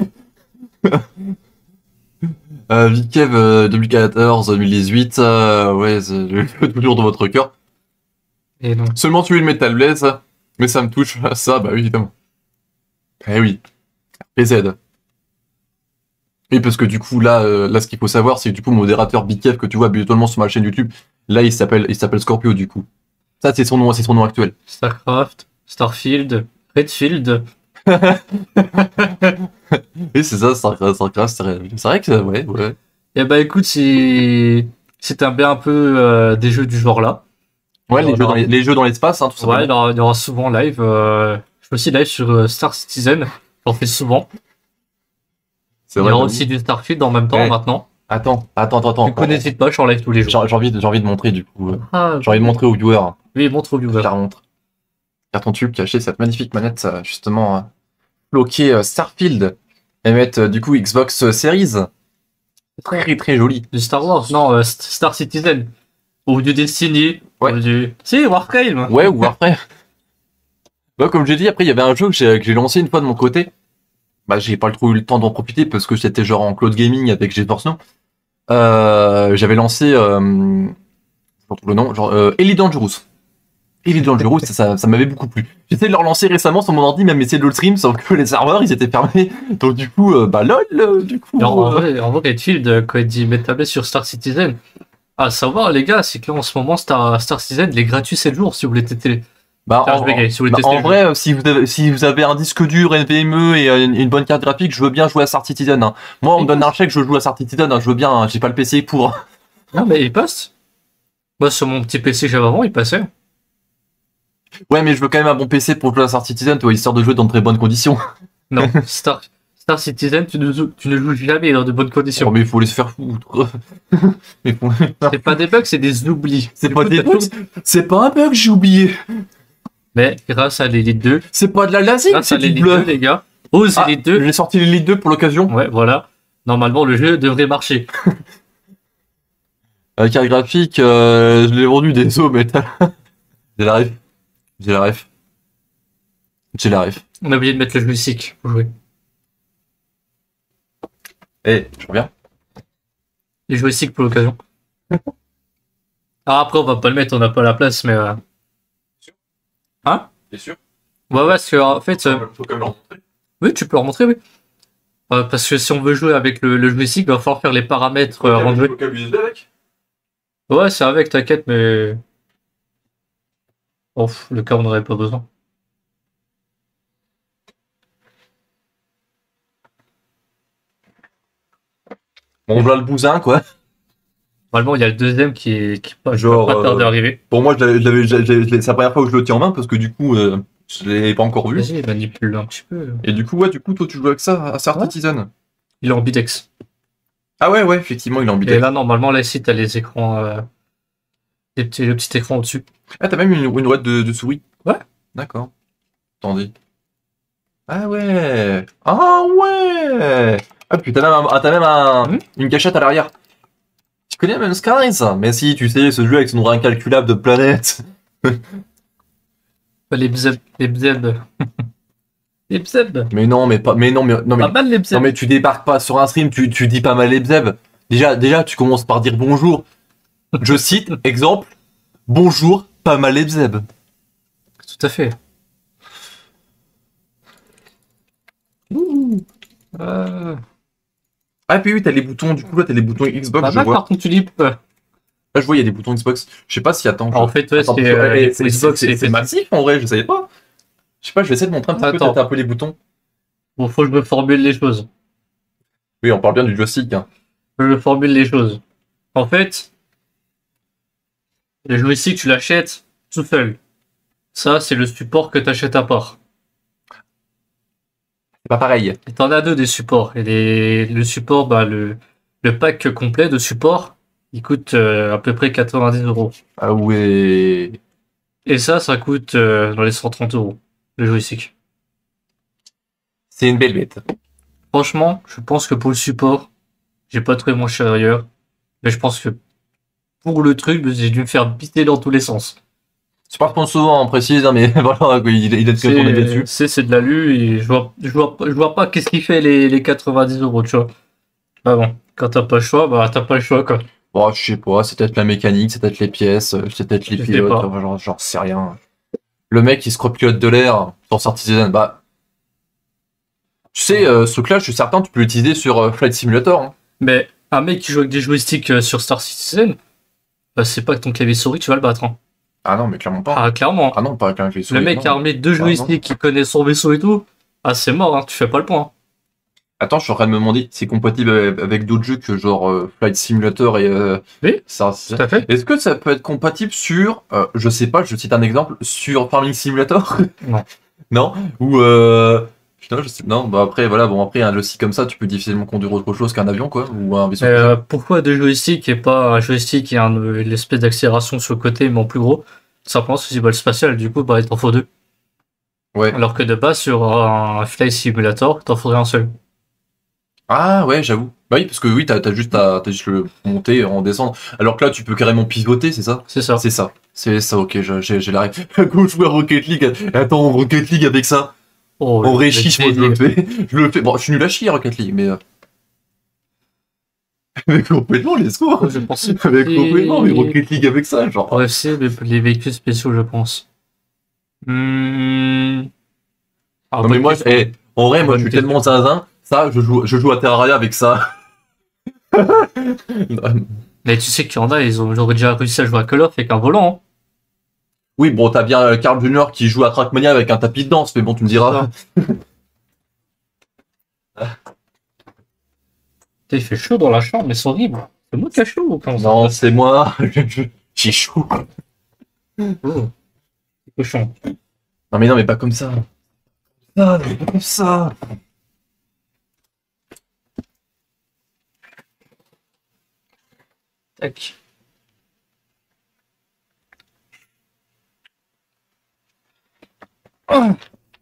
Vikev 2014, 2018, ouais, c'est toujours dans votre cœur. Et non. Seulement celui de Metal Blaze, mais ça me touche, ça, bah évidemment. Eh oui, PZ. Oui, parce que du coup, là, ce qu'il faut savoir, c'est que du coup, le modérateur Bikev que tu vois habituellement sur ma chaîne YouTube, là, il s'appelle Scorpio, du coup. Ça, c'est son nom actuel. Starcraft, Starfield, Redfield. Oui, c'est ça, Starcraft, c'est vrai que, ouais. Et bah écoute, si t'aimes bien un peu des jeux du genre là. Ouais, Il y aura- les jeux dans l'espace, hein, tout simplement. Ouais, il y aura souvent live. Je fais aussi live sur Star Citizen. J'en fais souvent. C'est Il y vrai. aura Bah aussi oui. du Starfield en même temps Ouais. maintenant. Attends. Du coup, n'hésite pas, je suis en live tous les J'ai jours. envie de montrer, du coup. Ah, J'ai envie de montrer aux viewers. oui, montre au Je viewer. la montre. Carton tube caché cette magnifique manette, justement, bloquée Starfield. Et mettre, du coup, Xbox Series. Très, très joli. Du Star Wars, non, Star Citizen. Ou du Destiny. Ouais. Ou du... Si, Warframe. Ouais, ou après. Bah, comme j'ai dit, après, il y avait un jeu que j'ai lancé une fois de mon côté. Bah, j'ai pas trop eu le temps d'en profiter parce que j'étais genre en cloud gaming avec GeForce Now. J'avais lancé, je retrouve le nom, genre, Elite Dangerous. Elite Dangerous, ça m'avait beaucoup plu. J'essaie de le relancer récemment sur mon ordi, même essayer de le stream, sauf que les serveurs, ils étaient fermés. Donc, du coup, bah, lol, du coup. Alors, en vrai, Redfield, quand il dit mettre tablette sur Star Citizen, à savoir, les gars, c'est que là, en ce moment, Star Citizen, il est gratuit 7 jours si vous voulez tester. Bah, Enfin, je bégaye, si vous voulez tester en le jeu. vrai, si vous avez un disque dur, NVMe et une bonne carte graphique, je veux bien jouer à Star Citizen. Hein. Moi, on me donne un chèque, je joue à Star Citizen, hein, je veux bien, hein, j'ai pas le PC pour. Non, mais il passe. Moi, sur mon petit PC que j'avais avant, il passait. Ouais, mais je veux quand même un bon PC pour jouer à Star Citizen, toi, histoire de jouer dans de très bonnes conditions. Non, Star Citizen, tu ne joues jamais dans de bonnes conditions. Oh, mais il faut les se faire foutre. Mais faut- C'est pas des bugs, c'est des oublis. C'est Du pas coup, des t'as bugs, toujours- c'est pas un bug, j'ai oublié. Mais grâce à l'Elite 2, C'est pas de la lasing, grâce à c'est du l'Elite 2, bluff. les gars. Aux Ah, Elite 2. j'ai sorti l'Elite 2 pour l'occasion. Ouais, voilà. Normalement, le jeu devrait marcher. Carte graphique, je l'ai vendu des os, mais j'ai la ref. J'ai la ref. J'ai la ref. On a oublié de mettre le joystick pour jouer. Eh, je reviens. Les joysticks pour l'occasion. Ah, après, on va pas le mettre, on n'a pas la place, mais. Hein? T'es sûr? Ouais, parce que, en fait. Faut quand même leur montrer. Oui, tu peux leur montrer, oui. Parce que si on veut jouer avec le joystick, il va falloir faire les paramètres avant de jouer. Faut quand même l'utiliser avec. Ouais, c'est avec, t'inquiète, mais. Oh, le cas, on n'aurait pas besoin. Bon, voilà le bousin, quoi. Normalement, il y a le deuxième qui Genre, va pas tarder à arriver. Pour moi, c'est la première fois que je le tiens en main parce que du coup, je l'ai pas encore vu. Vas-y, manipule un petit peu. Et du coup, toi, tu joues avec ça à Star Ouais. Citizen. Il est en bidex. Ah ouais, effectivement, il est en Et bidex. là, normalement, là, ici, t'as les écrans. Le petit écran au-dessus. Ah, t'as même une roulette de souris. Ouais. D'accord. Attendez. Ah ouais. Ah ouais. Ah puis t'as même Hmm. une cachette à l'arrière. Tu connais même Skies? Mais si, tu sais, ce jeu avec son nombre incalculable de planètes. Les bzeb, les bzeb. Les bzeb. Mais non, mais pas, mais non, mais non, Pas mais mal les non, bzeb. mais tu débarques pas sur un stream, tu dis pas mal les bzeb. Déjà, tu commences par dire bonjour. Je cite, exemple, bonjour, pas mal les bzeb. Tout à fait. Ouh. Euh, Ah, puis oui, t'as les boutons, du coup, là, t'as les boutons Xbox, Pas je mal vois. par contre tulip. Là, je vois, il y a des boutons Xbox. Je sais pas si, attends, En fait, ouais, attends, c'est parce que, il faut c'est Xbox et c'est PC. massif, en vrai, je savais pas. Je sais pas, je vais essayer de montrer un petit peu, Attends, un peu les boutons. bon, faut que je me formule les choses. Oui, on parle bien du joystick, hein. Faut que je me formule les choses. En fait, le joystick, tu l'achètes tout seul. Ça, c'est le support que tu achètes à part. C'est pas pareil. Et t'en as deux des supports. Et le support, bah, le pack complet de support, il coûte à peu près 90 €. Ah ouais. Et ça coûte dans les 130 €, le joystick. C'est une belle bête. Franchement, je pense que pour le support, j'ai pas trouvé moins cher ailleurs. Mais je pense que pour le truc, j'ai dû me faire biter dans tous les sens. C'est pas qu'on souvent, on précise, hein, mais voilà, quoi, il a de ton avis dessus. C'est de l'alu et je vois pas qu'est-ce qui fait les 90 €, tu vois. Ah bon, quand t'as pas le choix, bah t'as pas le choix, quoi. Bon, je sais pas, c'est peut-être la mécanique, c'est peut-être les pièces, c'est peut-être les Je sais pilotes, pas. enfin, genre, sais rien. Le mec, il se croit-pilote de l'air sur Citizen, bah, tu sais, ce truc-là, je suis certain, tu peux l'utiliser sur Flight Simulator, hein. Mais un mec qui joue avec des joysticks sur Star Citizen, bah c'est pas que ton clavier souris que tu vas le battre, hein. Ah non, mais clairement pas. Ah, clairement. Ah non, pas avec un clavier Le souris, mec non. a armé deux Ah non. joysticks qui connaît son vaisseau et tout. Ah, c'est mort, hein. Tu fais pas le point. Attends, je suis en train de me demander, c'est compatible avec d'autres jeux que genre Flight Simulator et Oui, ça. tout à fait. Est-ce que ça peut être compatible sur, je sais pas, je cite un exemple, sur Farming Simulator? Non. Non? Ou putain, je sais. Non, bah après, voilà, bon, après, un joystick comme ça, tu peux difficilement conduire autre chose qu'un avion, quoi, ou un vaisseau spatial. Pourquoi deux joysticks et pas un joystick et l'espèce d'accélération sur le côté, mais en plus gros? Tout simplement, c'est le spatial, du coup, bah, il t'en faut deux. Ouais. Alors que de base, sur un Flight Simulator, t'en faudrait un seul. Ah ouais, j'avoue. Bah oui, parce que oui, t'as juste le monter, en descendre. Alors que là, tu peux carrément pivoter, c'est ça? C'est ça. C'est ça. C'est ça, ok, j'ai la rêve. Go jouer à Rocket League. Attends, Rocket League avec ça. Oh, En vrai, le chiche, moi je le délire. fais. Je le fais. Bon, je suis nul à chier à Rocket League, mais. Mais complètement, let's go. Oh, je pensais Mais complètement, mais Rocket League avec ça, genre. pour FC, les véhicules spéciaux, je pense. Ah, Non, mais bonne moi, question. en vrai, moi je Bonne suis question. tellement zinzin. Ça, je joue à Terraria avec ça. Mais tu sais qu'il y en a, j'aurais déjà réussi à jouer à Call of avec un volant, hein. Oui, bon, t'as bien Carl Junior qui joue à Trackmania avec un tapis de danse, mais bon, tu me diras. Putain, il fait chaud dans la chambre, mais c'est horrible. C'est moi qui a chaud ou comment ça? Non, c'est moi. J'ai chaud. Oh, c'est cochon. Non, mais pas comme ça. Ah, mais pas comme ça. Tac. Ah.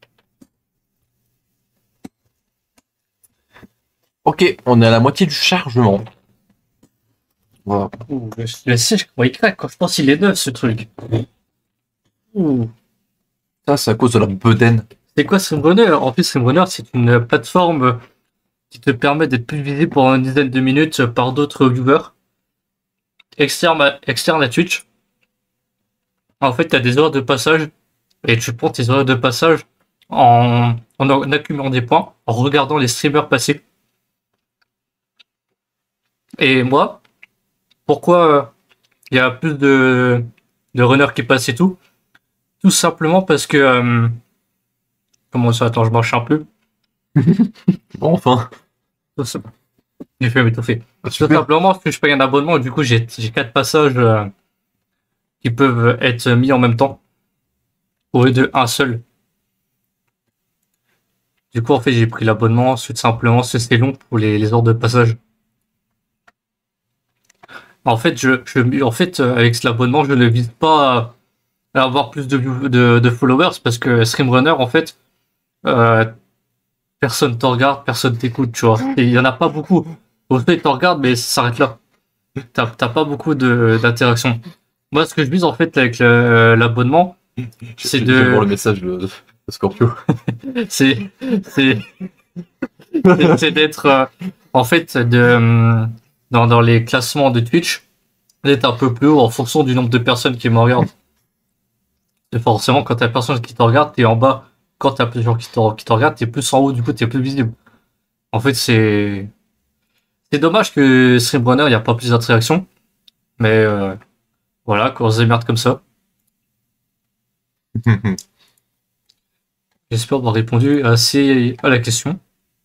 Ok, on est à la moitié du chargement. Voilà. Ouh, le siège, comment il craque quand je pense qu'il est neuf ce truc. Ouh. Ça, c'est à cause de la bedaine. C'est quoi Streamrunner? En plus, Streamrunner, c'est une plateforme qui te permet d'être plus visible pendant une dizaine de minutes par d'autres viewers externes à Twitch. En fait, tu as des heures de passage et tu prends tes heures de passage en accumulant des points, en regardant les streamers passer. Et moi, pourquoi il y a plus de runners qui passent et tout? Tout simplement parce que... comment ça? Attends, je marche un peu. Bon, enfin. Tout ça- J'ai fait m'étouffer. Tout Super. simplement parce que je paye un abonnement et du coup j'ai 4 passages qui peuvent être mis en même temps au lieu de un seul. Du coup en fait j'ai pris l'abonnement tout simplement parce que c'est long pour les heures de passage. En fait avec l'abonnement je ne vise pas à avoir plus de followers parce que Streamrunner en fait personne te regarde, personne t'écoute, tu vois. Et il y en a pas beaucoup. Au fait, ils te regardent, mais ça s'arrête là. T'as pas beaucoup d'interaction. Moi, ce que je vise en fait avec l'abonnement, c'est Je viens de voir de, le message de Scorpio. c'est, c'est, c'est d'être, en fait, dans les classements de Twitch, d'être un peu plus haut en fonction du nombre de personnes qui me regardent. Et forcément, quand t'as personne qui te regarde, t'es en bas. Quand t'as plusieurs qui te regardent, t'es plus en haut, du coup, t'es plus visible. En fait, c'est dommage que Streamrunner, il n'y a pas plus d'interaction. Mais voilà, quand on se démerde comme ça. J'espère avoir répondu assez à la question.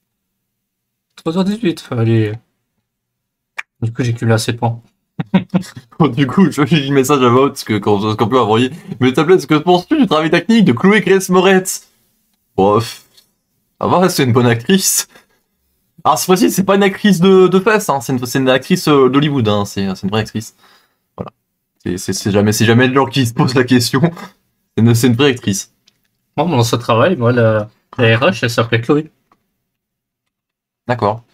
3h18, allez. Du coup, j'ai cumulé assez de points. Du coup, je lis le message à vote que quand Scorpio a envoyé. Mais tablette, ce que penses-tu du travail technique de Chloé Grace Moretz? Bon, ça va, c'est une bonne actrice. Alors, cette fois-ci, c'est pas une actrice de fesses, hein, c'est une actrice d'Hollywood, hein, c'est une vraie actrice. Voilà. C'est jamais les gens qui se posent la question. C'est une vraie actrice. Moi, mon ancien travail, moi, la RH, elle s'appelait Chloé. D'accord.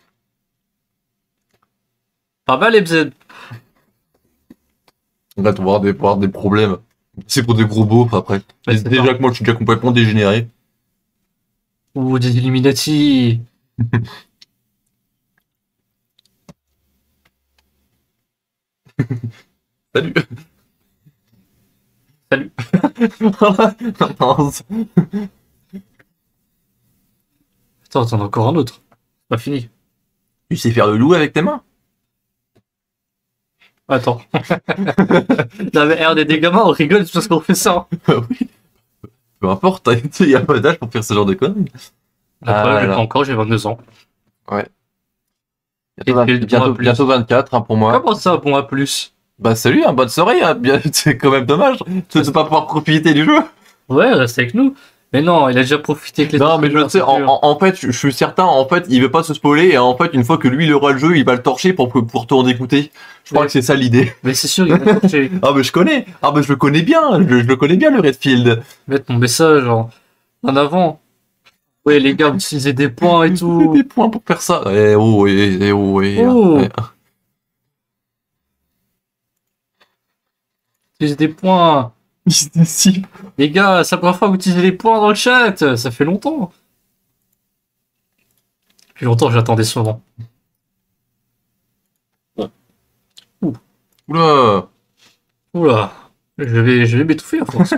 Pas mal, MZ. On va avoir des problèmes. C'est pour des gros beaufs après. Ouais, c'est Déjà ça. que moi, je suis déjà complètement dégénéré. Ou des Illuminati. Salut. Salut. Non, Attends, t'en as encore un autre. C'est pas fini. tu sais faire le loup avec tes mains? Attends. Non, mais on est des gamins, on rigole parce qu'on fait ça. Oui. Peu importe, il y a pas d'âge pour faire ce genre de conneries. Après, j'ai pas Alors, encore, j'ai 22 ans. ouais. Et tu fais moi plus. Bientôt 24 hein, pour moi. Comment ça, pour moi plus? Bah salut, hein, bonne soirée. Hein. C'est quand même dommage de ne pas pouvoir profiter du jeu. Ouais, reste avec nous. Mais non, il a déjà profité que les Non, mais je streamers, sais, c'est sûr. en fait, je suis certain, en fait, il veut pas se spoiler, et en fait, une fois que lui, il aura le jeu, il va le torcher pour tout en écouter. Je crois Ouais. que c'est ça l'idée. Mais c'est sûr, il va chercher. Ah, mais je connais. Ah, mais je le connais bien. Je le connais bien, le Redfield. Mettre mon message en avant. Ouais, les gars, utiliser des points et C'est tout. des points pour faire ça. Eh oh, eh oh, Oh, eh. utiliser des points. Il se décide. Les gars, c'est la première fois que vous utilisez les points dans le chat. Ça fait longtemps. Depuis longtemps, j'attendais ce moment. Oula. Oula. Je vais m'étouffer à force.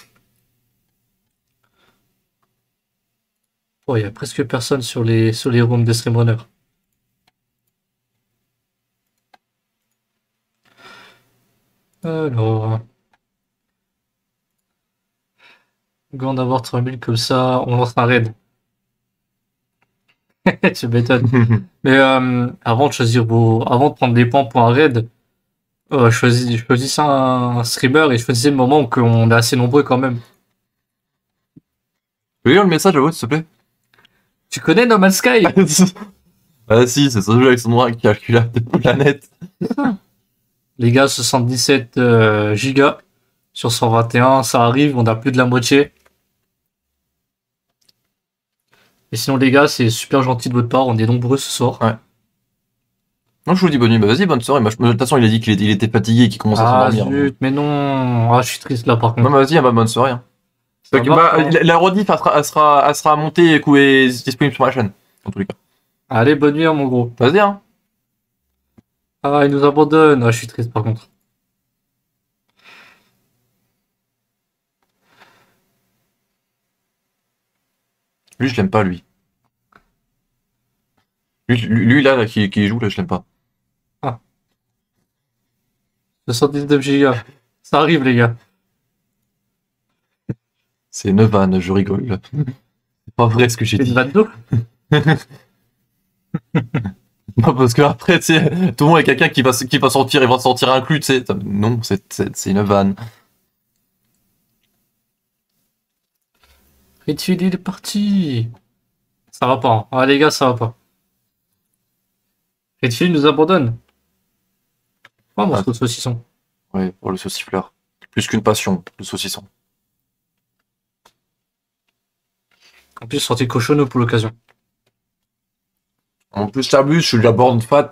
Oh, il y a presque personne sur les rooms de Streamrunner. Alors, grand d'avoir 3000 comme ça, on lance un raid. Tu m'étonnes. Mais avant de prendre des points pour un raid, choisissez un streamer et choisissez le moment où on est assez nombreux quand même. Tu peux lire le message à vous, s'il te plaît? Tu connais No Man's Sky? Ah si, c'est ce jeu avec son noir calculable de planète. Les gars, 77 gigas sur 121, ça arrive, on a plus de la moitié. Et sinon, les gars, c'est super gentil de votre part, on est nombreux ce soir. Ouais. Non, je vous dis bonne nuit. Bah vas-y, bonne soirée. De toute façon, il a dit qu'il était fatigué et qu'il commençait à Ah s'endormir. zut, mais non. Ah, je suis triste là par Non, contre. bah vas-y, bah, bonne soirée. Hein. Ça marche, hein. La rediff, elle sera montée et disponible sur ma chaîne. En tous les cas. Allez, bonne nuit, hein, mon gros. Vas-y, hein. Ah, il nous abandonne. Ah, je suis triste par contre. Lui, je l'aime pas, lui. Lui là, qui joue, là, je l'aime pas. Ah, 79 gigas. Ça arrive, les gars. C'est une vanne, je rigole. C'est pas vrai ce que j'ai C'est une dit. vanne d'eau. Non, parce que après, tu sais, tout le monde est quelqu'un qui va sortir et va sortir inclus, tu sais. Non, c'est une vanne. Redfield, il est parti. Ça va pas, hein. Ah, les gars, ça va pas. Redfield nous abandonne. Oh, morceau de saucisson. Ouais, pour le saucifleur. Plus qu'une passion, le saucisson. En plus, sorti cochonneau pour l'occasion. En plus, t'abuses, je suis de la borne fat.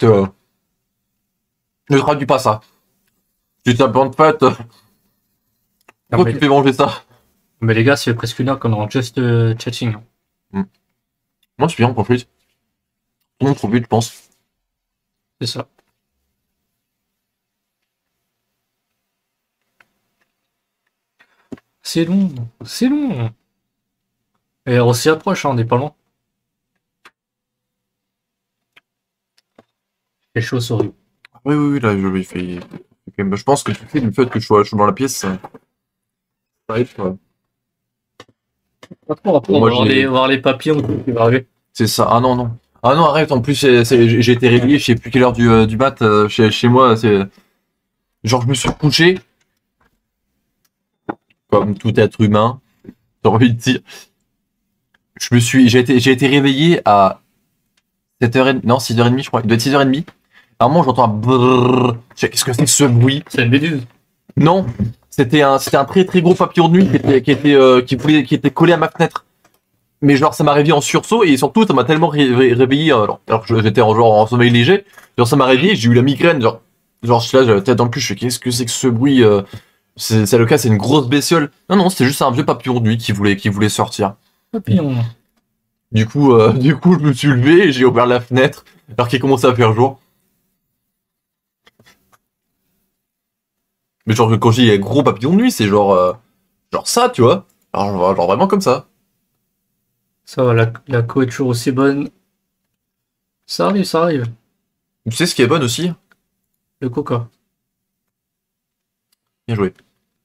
Ne traduis pas ça. Je suis de la borne fat. Non, Pourquoi tu fais manger ça? mais les gars, ça fait presque une heure qu'on est en just chatting. Moi, je suis bien, on profite. Tout le monde profite, je pense. C'est ça. C'est long, c'est long. Et on s'y approche, hein, on n'est pas loin. Il fait chaud, sorry. Oui, oui, oui, là, il fait. Je pense que tu fais du fait que je suis dans la pièce. Ça arrive, quoi. Pas trop, après, Bon, on moi, va voir les papillons qui vont arriver. C'est ça. Ah non, non. Ah non, arrête. En plus, j'ai été réveillé, je sais plus quelle heure du mat. Chez moi, c'est. Genre, je me suis couché. Comme tout être humain. J'ai envie de dire. J'ai été réveillé à 7h30. Non, 6h30, je crois. Il doit être 6h30. À un moment, j'entends un brrrr. Qu'est-ce que c'est que ce bruit? C'est une méduse. Non. C'était un très très gros papillon de nuit qui était collé à ma fenêtre. Mais genre, ça m'a réveillé en sursaut et surtout, ça m'a tellement réveillé. Alors que j'étais en sommeil léger. Genre, ça m'a réveillé, j'ai eu la migraine. Genre, je suis là, j'avais la tête dans le cul. Je fais, qu'est-ce que c'est que ce bruit? C'est le cas, c'est une grosse bestiole. Non, non, c'était juste un vieux papillon de nuit qui voulait sortir. Papillon. Du coup, je me suis levé et j'ai ouvert la fenêtre alors qu'il commençait à faire jour. Mais genre, quand je dis gros papillon de nuit, c'est genre ça, tu vois. Genre vraiment comme ça. Ça va, la co est toujours aussi bonne. Ça arrive, ça arrive. Tu sais ce qui est bon aussi? Le coca. Bien joué.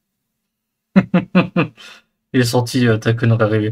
Il est sorti, ta connerie arrivée.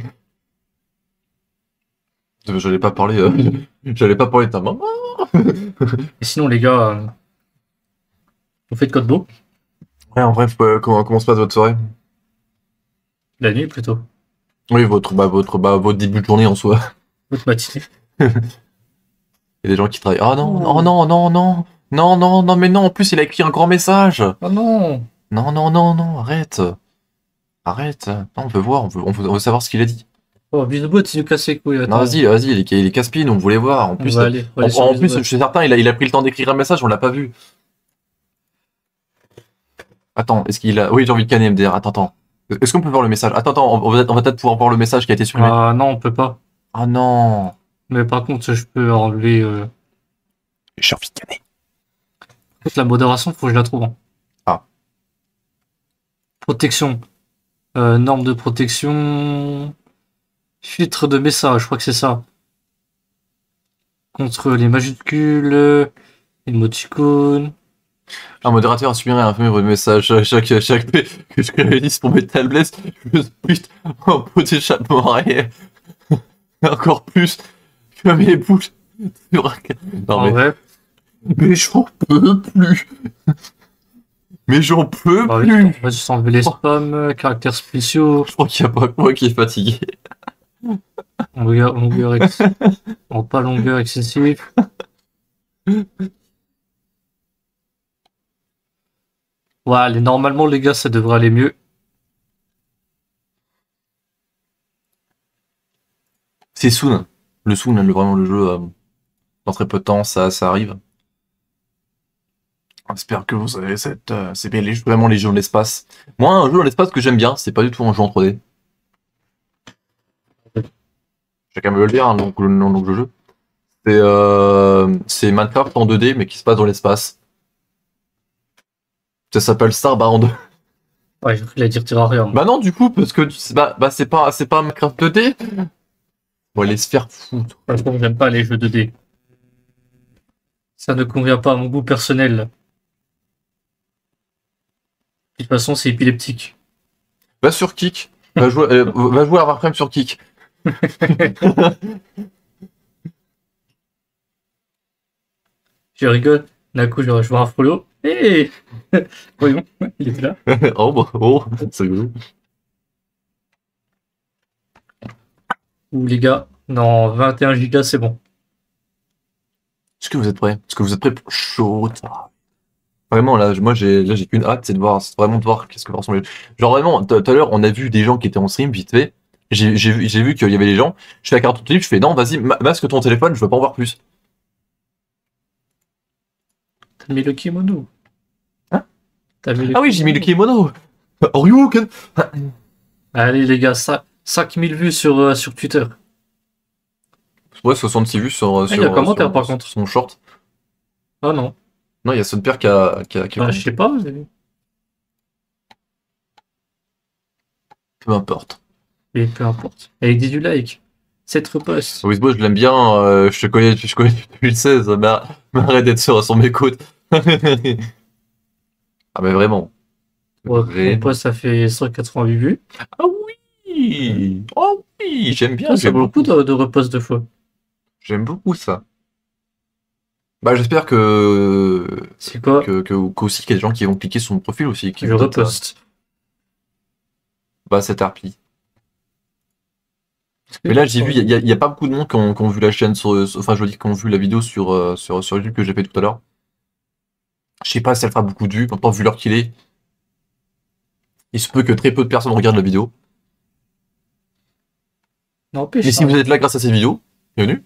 J'allais pas parler, j'allais pas parler de ta maman. Et sinon, les gars, vous faites code beau? Ouais, en vrai, comment se passe votre soirée? La nuit plutôt. Oui, votre début de journée en soi. Votre matinée. Il y a des gens qui travaillent. Ah non, non, non, non, non, non, non, non, mais non, en plus il a écrit un grand message. Oh non! Non, non, non, non, arrête. Arrête. Non, on veut voir, on veut savoir ce qu'il a dit. Oh, Bisbot, il nous casse les couilles. Non, Attends. vas-y, il est casse-pine, on voulait voir. En On plus, va aller, on va aller sur en plus, Bisbot. je suis certain, il a pris le temps d'écrire un message, on l'a pas vu. Attends, est-ce qu'il a. Oui, j'ai envie de canner MDR. Attends. Est-ce qu'on peut voir le message? Attends, on va peut-être pouvoir voir le message qui a été supprimé. Ah non, on peut pas. Ah non. Mais par contre, je peux enlever. J'ai envie de canner. La modération, faut que je la trouve. Hein. Ah. Protection. Norme de protection. Filtre de message, je crois que c'est ça. Contre les majuscules. Émoticônes. Un modérateur a supprimé un premier message. Chaque P que je réalise pour mes tablets, je split en pot d'échappement arrière. Encore plus que mes bouches. Non, En vrai, mais j'en peux plus. Mais j'en peux bah plus. oui, on va juste enlever les spams, caractères spéciaux. Je crois qu'il n'y a pas que moi qui est fatigué. En pas longueur excessive. Ouais, normalement, les gars, ça devrait aller mieux. C'est soon. Le soon, vraiment le jeu. Dans très peu de temps, ça arrive. J'espère que vous avez c'est bien vraiment les jeux dans l'espace. Moi, un jeu dans l'espace que j'aime bien, c'est pas du tout un jeu en 3D. Chacun veut le dire, hein, donc le nom de jeu. C'est Minecraft en 2D, mais qui se passe dans l'espace. Ça s'appelle Starbound. Ouais, j'ai cru qu'il allait dire Terraria. Bah non, du coup, parce que c'est pas un Minecraft 2D. On va aller se faire foutre. Parce que j'aime pas les jeux 2D. Ça ne convient pas à mon goût personnel. De toute façon, c'est épileptique. Va sur Kick. Va jouer à Warframe sur Kick. Je rigole. D'un coup, je vois un follow. Hé voyons, il était là. Oh, bah, oh, c'est rigolo. Ouh, les gars, non, 21 gigas, c'est bon. Est-ce que vous êtes prêts? Est-ce que vous êtes prêts pour chaud? Vraiment, là, j'ai qu'une hâte, c'est vraiment de voir qu'est-ce que va ressembler. Genre, vraiment, tout à l'heure, on a vu des gens qui étaient en stream, vite fait. j'ai vu qu'il y avait des gens, je fais la carte libre, je fais non, vas-y, masque ton téléphone, je veux pas en voir plus. T'as mis le kimono. Hein? T'as mis le Ah oui, j'ai mis le kimono. kimono. Ryuken. Allez les gars, 5000 vues sur Twitter. Ouais, 66 vues Ah, il y a commentaire par contre. sur mon short. Ah non. Non, il y a son père qui a Bah, je sais pas. Peu importe. Mais peu importe. Avec 18 likes. 7 reposts. Wizbo, je l'aime bien, je te connais depuis le 2016, mais arrête d'être sur mes côtes. Ah, mais vraiment. Ouais, mon Vraiment. post, ça fait 188 vues. Ah oui! Oh oui, j'aime bien, Ça, ça j'aime vaut le coup beaucoup. de repost deux fois. J'aime beaucoup ça. Bah, j'espère que C'est quoi? qu'aussi qu'il y a des gens qui vont cliquer sur mon profil aussi, qui Je vont peut-être, reposte. bah, cette harpie. Mais là, j'ai vu, il y a pas beaucoup de monde qui ont vu la chaîne enfin, je veux dire, qui ont vu la vidéo sur YouTube que j'ai fait tout à l'heure. Je sais pas si elle fera beaucoup de vues, maintenant, vu l'heure qu'il est. Il se peut que très peu de personnes regardent la vidéo. N'empêche, Mais si vous êtes là grâce à cette vidéo, bienvenue.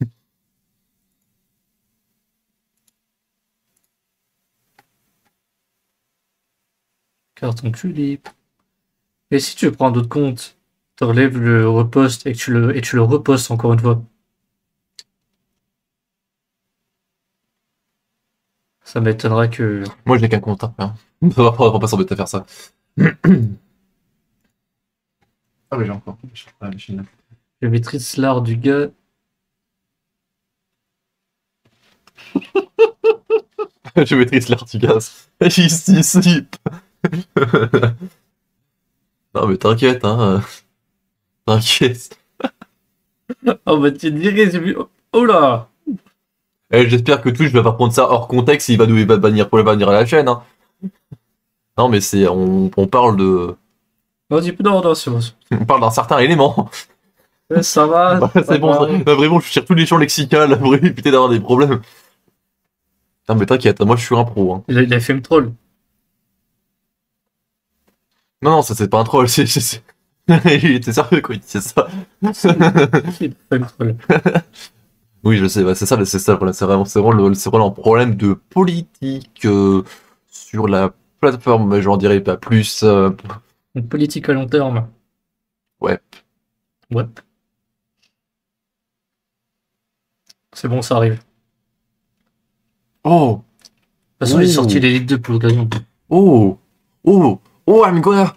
carton tulipe. Et si tu prends d'autres comptes, tu relèves le repost et que tu le repostes encore une fois. Ça m'étonnera que. Moi, j'ai qu'un compte, hein. On va pas s'embêter à faire ça. Ah oui, j'ai encore. Je maîtrise l'art du gars. Je maîtrise l'artigas. Ici. Non, mais t'inquiète, hein. T'inquiète. Oh bah tu dirais, j'ai vu. Oh là! Eh, j'espère que Twitch va pas prendre ça hors contexte, il va bannir pour le bannir à la chaîne, hein. Non, mais on parle Non, tu peux. Non, non, c'est bon. on parle d'un certain élément. Ça va. Bah, ça c'est bon, va. là, vraiment, je cherche tous les champs lexicaux pour éviter d'avoir des problèmes. Non, mais t'inquiète, moi, je suis un pro, hein. Il a fait me troll. Non, ça, c'est pas un troll, il était sérieux quand il disait ça. Il a fait me troll. Oui, je sais, bah, c'est ça, voilà, c'est vraiment un problème de politique sur la plateforme, mais j'en dirais pas plus. Une politique à long terme. Ouais. Ouais. C'est bon, ça arrive. De Oh, toute façon, il est sorti oh, les Ligue 2 pour l'occasion. oh, oh,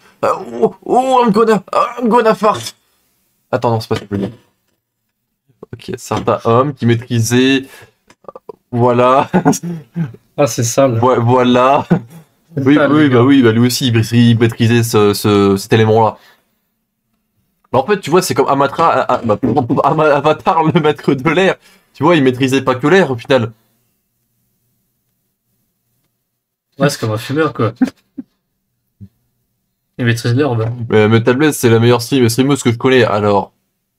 I'm gonna fart. Attends, non, c'est pas ça que je veux dire. Ok, certains hommes qui maîtrisaient, voilà, Ah, c'est sale. voilà. C'est sale, les gars. Oui, bah lui aussi, il maîtrisait cet élément-là. Bah, en fait, tu vois, c'est comme Avatar, le maître de l'air. Tu vois, il maîtrisait pas que l'air au final. Ouais, c'est comme un fumeur, quoi. Il maîtrise l'herbe. Mais Metal Blade, c'est la meilleure streameuse que je connais, alors.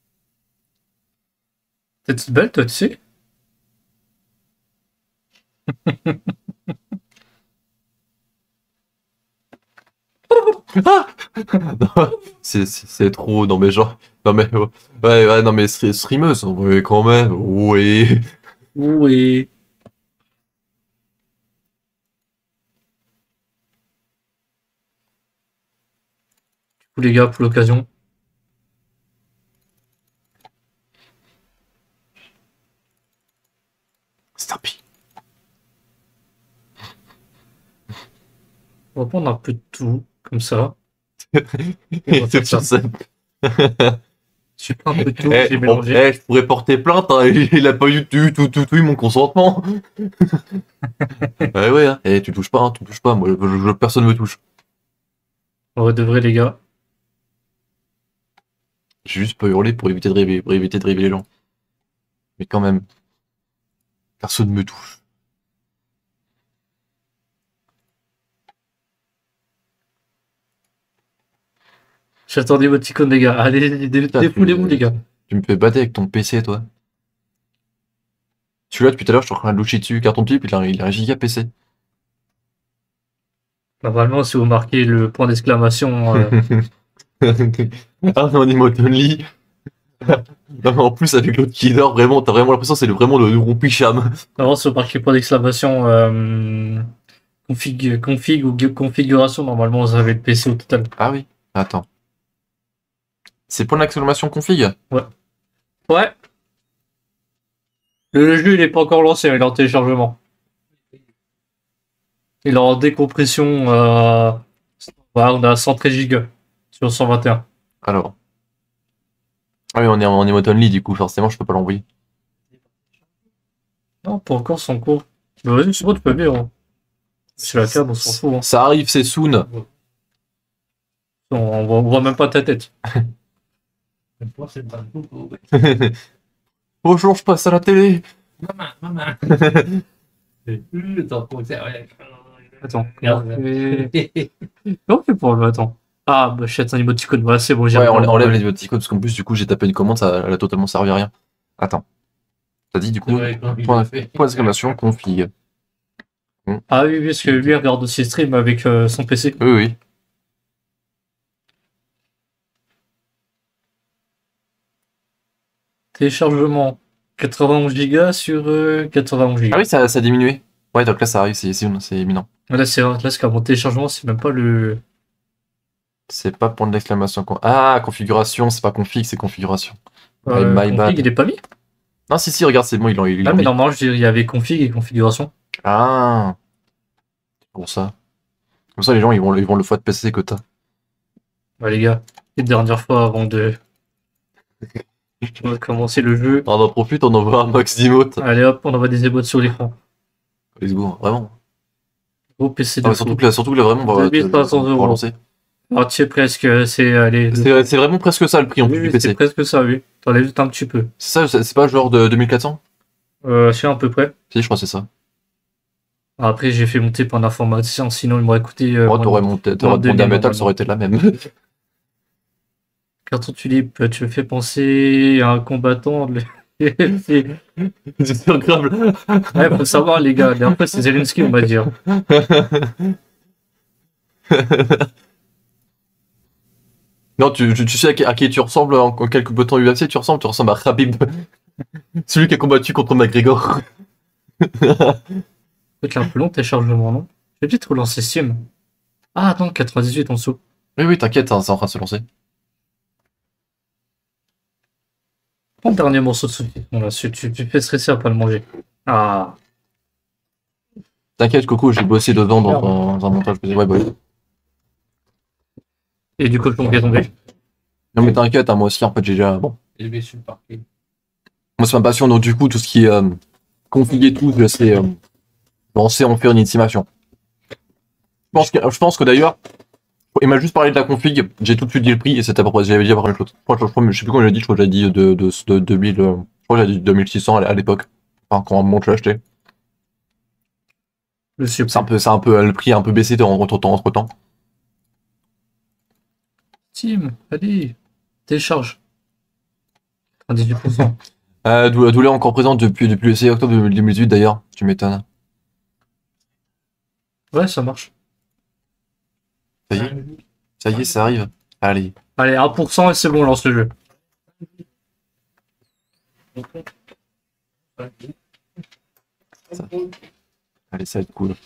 T'es toute belle, toi, tu sais? Ah c'est trop, non mais genre. Non mais. Ouais, non mais streameuse, ouais, quand même, oui. Oui. Tous les gars, pour l'occasion. Stampy. On va prendre un peu de tout, comme ça. Et On va tout faire ça. ça. Je prends un peu de tout, j'ai mélangé. Je pourrais porter plainte, hein, il a pas eu tout mon consentement. Ouais, hein. Tu touches pas, hein, tu touches pas, moi, personne me touche. On va de vrai, les gars. J'ai juste pas hurlé pour éviter de réveiller les gens. Mais quand même, personne me touche. J'attendais votre icône, les gars. Allez, défoulez-vous, les gars. Tu me fais battre avec ton PC, toi. Celui-là, depuis tout à l'heure, je suis en train de loucher dessus, carton de pipe, il a un giga PC. Normalement, si vous marquez le point d'exclamation Ah, en emote only. Non, mais en plus, avec l'autre qui dort, vraiment, t'as vraiment l'impression que c'est vraiment le rompicham. Non, c'est marqué point d'exclamation config ou configuration. Normalement, vous avez le PC au total. Ah oui, attends. C'est point d'exclamation config? Ouais. Le jeu, il est pas encore lancé, il est en téléchargement. Il est en décompression. Ouais, on a 113 Go sur 121. Alors. Ah oui, on est en emote only, du coup, forcément, je peux pas l'envoyer. Non, pas encore, c'est en cours. Mais vas-y, c'est bon, tu peux bien. Hein. C'est la carte, on s'en fout. Hein. Ça arrive, c'est soon. On voit même pas ta tête. Bonjour, je passe à la télé. Maman. Attends. Comment on fait pour le attends. Ah, bah, je un émoticône. Voilà, c'est bon, j'ai Ouais, on enlève les émoticônes parce qu'en plus, du coup, j'ai tapé une commande, ça elle a totalement servi à rien. Attends. T'as dit, du coup, point d'exclamation, config. Ah oui, parce que lui, il regarde aussi stream avec son PC. Oui, oui. Téléchargement 91 Go sur 91 Go. Ah oui, ça a diminué. Ouais, donc là, ça arrive, c'est imminent. Là, c'est qu'à mon téléchargement, c'est même pas le. C'est pas point d'exclamation. Ah, configuration, c'est pas config, c'est configuration. My config, bad. il est pas mis. Non, si, regarde, c'est bon, ils l'ont Ah, mais mis. normalement, je dirais, il y avait config et configuration. Ah, c'est pour ça. Comme ça, les gens, ils vont le fois de PC que t'as. Ouais, les gars, une dernière fois avant de commencer le jeu. On en profite, on envoie un max d'emotes. Allez hop, on envoie des émotes sur l'écran. Let's go, vraiment. Gros PC de Ah, mais fou. surtout que là, vraiment, on va 2300 pouvoir euros. lancer. Alors, tu sais presque, c'est allez. C'est vraiment presque ça le prix en plus du Oui, PC. c'est presque ça, oui. T'enlèves juste un petit peu. C'est ça, c'est pas genre de 2400? C'est à peu près. Si, je crois que c'est ça. Après, j'ai fait monter par un informaticien, sinon il m'aurait coûté. Oh, t'aurais demandé à Metal, ça aurait été la même. Carton tulipe, tu me fais penser à un combattant. C'est C'est grave. ouais, faut savoir, les gars. Et après, c'est Zelensky, on va dire. Non, tu sais à qui tu ressembles en quelques temps UFC, tu ressembles à Khabib. Celui qui a combattu contre McGregor. Peut-être un peu long, tes chargements, non? Je vais peut-être relancer Steam. Ah, attends, 98 en dessous. Oui, t'inquiète, hein, c'est en train de se lancer. Prends le dernier morceau de soupe. Bon, là, tu fais stresser à pas le manger. Ah, T'inquiète, Coco, j'ai bossé dedans dans un montage. Ouais, bah oui. et du cochon qui est tombé. Non, mais t'inquiète, hein, moi aussi, en fait, j'ai déjà. Bon. Élevé sur le parquet. Moi, c'est ma passion, donc du coup, tout ce qui est config et tout, je sais lancer, en faire une estimation. Je pense que d'ailleurs, il m'a juste parlé de la config, j'ai tout de suite dit le prix et c'était à peu près, j'avais dit à peu près la même chose. Je sais plus quand j'ai dit, je crois que j'ai dit de 2000, je crois que j'ai dit 2600 à l'époque, enfin, quand mon je l'ai acheté. C'est un peu, le prix a un peu baissé entre temps. Steam, allez, télécharge. 98%. Douleur encore présente depuis le 6 octobre 2018 d'ailleurs, tu m'étonnes. Ouais, ça marche. Ça y est, ça arrive. Allez. Allez, 1% et c'est bon, on lance le jeu. Allez, ça va être cool.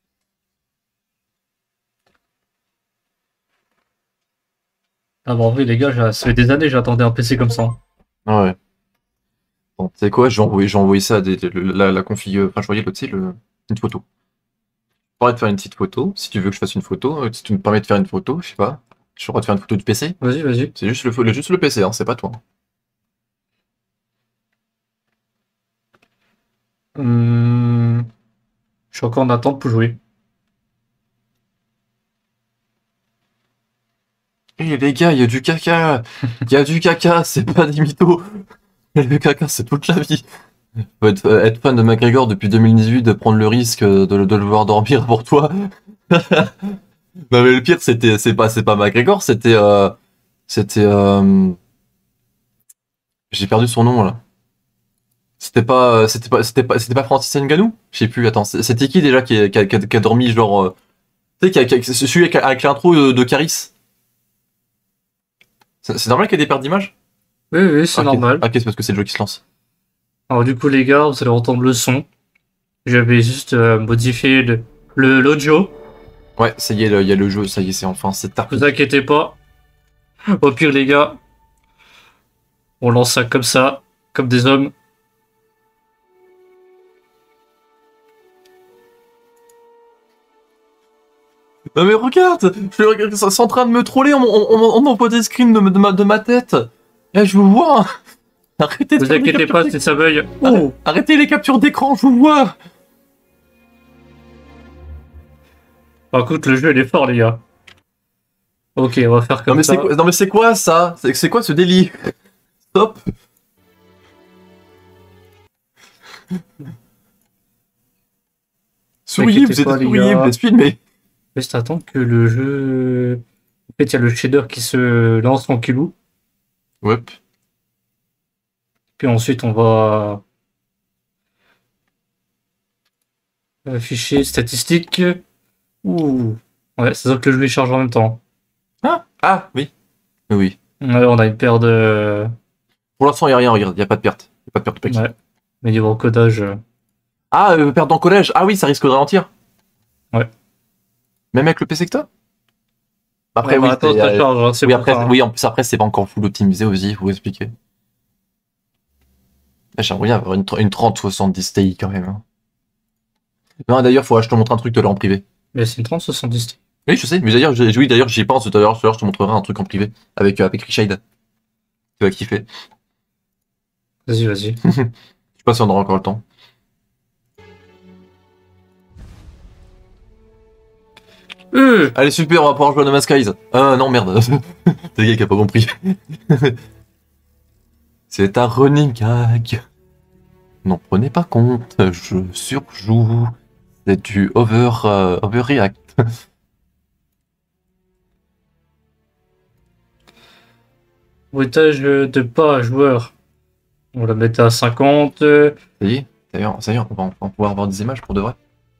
Ah bah en vrai, les gars, ça fait des années que j'attendais un PC comme ça. Ah ouais. Bon, tu sais quoi, j'ai envoyé ça à la config. Enfin, je voyais, tu sais, une photo. Je pourrais te faire une petite photo, si tu veux que je fasse une photo. Si tu me permets de faire une photo, je sais pas. Je pourrais te faire une photo du PC. Vas-y. C'est juste le PC, hein, c'est pas toi. Je suis encore en attente pour jouer. Eh les gars, il y a du caca. Il y a du caca, c'est pas des mythos. Le caca, c'est toute la vie. Faut être fan de McGregor depuis 2018, de prendre le risque de le voir dormir pour toi. Non mais le pire, c'est pas McGregor, c'était j'ai perdu son nom là. C'était pas Francis Ngannou? Je sais plus. Attends, c'était qui déjà qui a dormi genre, tu sais, celui avec l'intro de Caris. C'est normal qu'il y ait des pertes d'image? Oui, oui, c'est Ok. normal. Ok, c'est parce que c'est le jeu qui se lance. Alors du coup, les gars, vous allez entendre le son. J'avais juste modifié l'audio. Ouais, ça y est, il y a le jeu, ça y est, c'est enfin, c'est tard. Vous inquiétez pas. Au pire, les gars, on lance ça, comme des hommes. Non mais regarde, c'est en train de me troller, on m'envoie des screens de ma tête. Eh, je vous vois. Arrêtez de Vous faire des inquiétez captures pas, d'écran. c'est ça bug. Oh, Arrêtez les captures d'écran, je vous vois. par contre, le jeu, il est fort, les gars. Ok, on va faire Non comme mais ça. non mais c'est quoi ça? C'est quoi ce délire? Stop. Souriez, vous êtes pas, les souriez, gars. vous êtes filmé. Juste attendre que le jeu... En fait, il y a le shader qui se lance tranquillou. Ouais. Puis ensuite, on va afficher statistiques. Ouh. Ouais, c'est ça que le jeu il charge en même temps. Ah oui. Oui. Ouais, on a une paire de... Pour l'instant, il n'y a rien, regarde, il n'y a pas de perte. Il n'y a pas de perte de paquet. Ouais. Mais niveau encodage... Ah, perte d'encodage. Ah oui, ça risque de ralentir. Ouais. Même avec le PC que toi? Après, Ouais, oui, bah, attends, ça charge, hein, c'est oui, pour après, ça, hein. oui, en plus, après, c'est pas encore full optimisé aussi, il faut vous expliquer. J'aimerais bien avoir une 3070 Ti quand même. Hein. Non, d'ailleurs, je te montre un truc tout à l'heure en privé. Mais c'est une 3070. Oui, je sais, mais d'ailleurs, oui, d'ailleurs, j'y pense tout à l'heure, je te montrerai un truc en privé avec Reshade. Tu vas kiffer. Vas-y, vas-y. Je sais pas si on aura encore le temps. Allez, super, on va pouvoir jouer à No Man's Skies. Non, merde. C'est le gars qui a pas compris. C'est un running gag. N'en prenez pas compte, je surjoue. C'est du overreact. Bruitage de pas joueur. On va le mettre à 50. Ça y est, on va pouvoir avoir des images pour de vrai.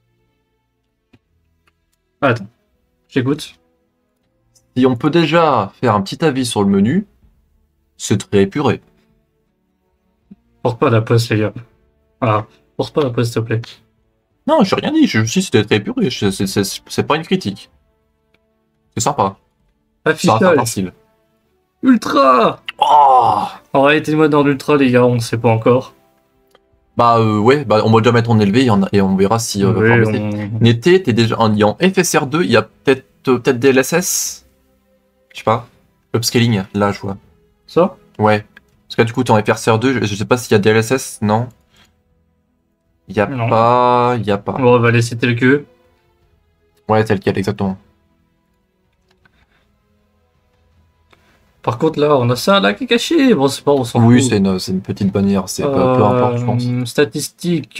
Attends, j'écoute. Si on peut déjà faire un petit avis sur le menu, c'est très épuré. Porte pas la poste, les gars. Ah, porte pas la poste, s'il te plaît. Non, j'ai rien dit, je dis c'était très épuré, c'est pas une critique. C'est sympa, ça reste Affichage. facile. Ultra. Oh En réalité, le mode en ultra, les gars, on ne sait pas encore. Bah ouais, bah on va déjà mettre en élevé et on verra si Oui, va baisser. N'était, t'es déjà en FSR2, il y a peut-être DLSS. Je sais pas. Upscaling, là je vois. Ça? Ouais. Parce que du coup t'es en FSR2, je sais pas s'il y a DLSS, non. Il y a Non. pas. Il y a pas. Bon, on va laisser tel que. Ouais, tel quel, exactement. Par contre, là, on a ça là qui est caché. Bon, c'est pas, on s'en Oui, fout. c'est une petite bannière, c'est peu importe, je pense. Statistiques.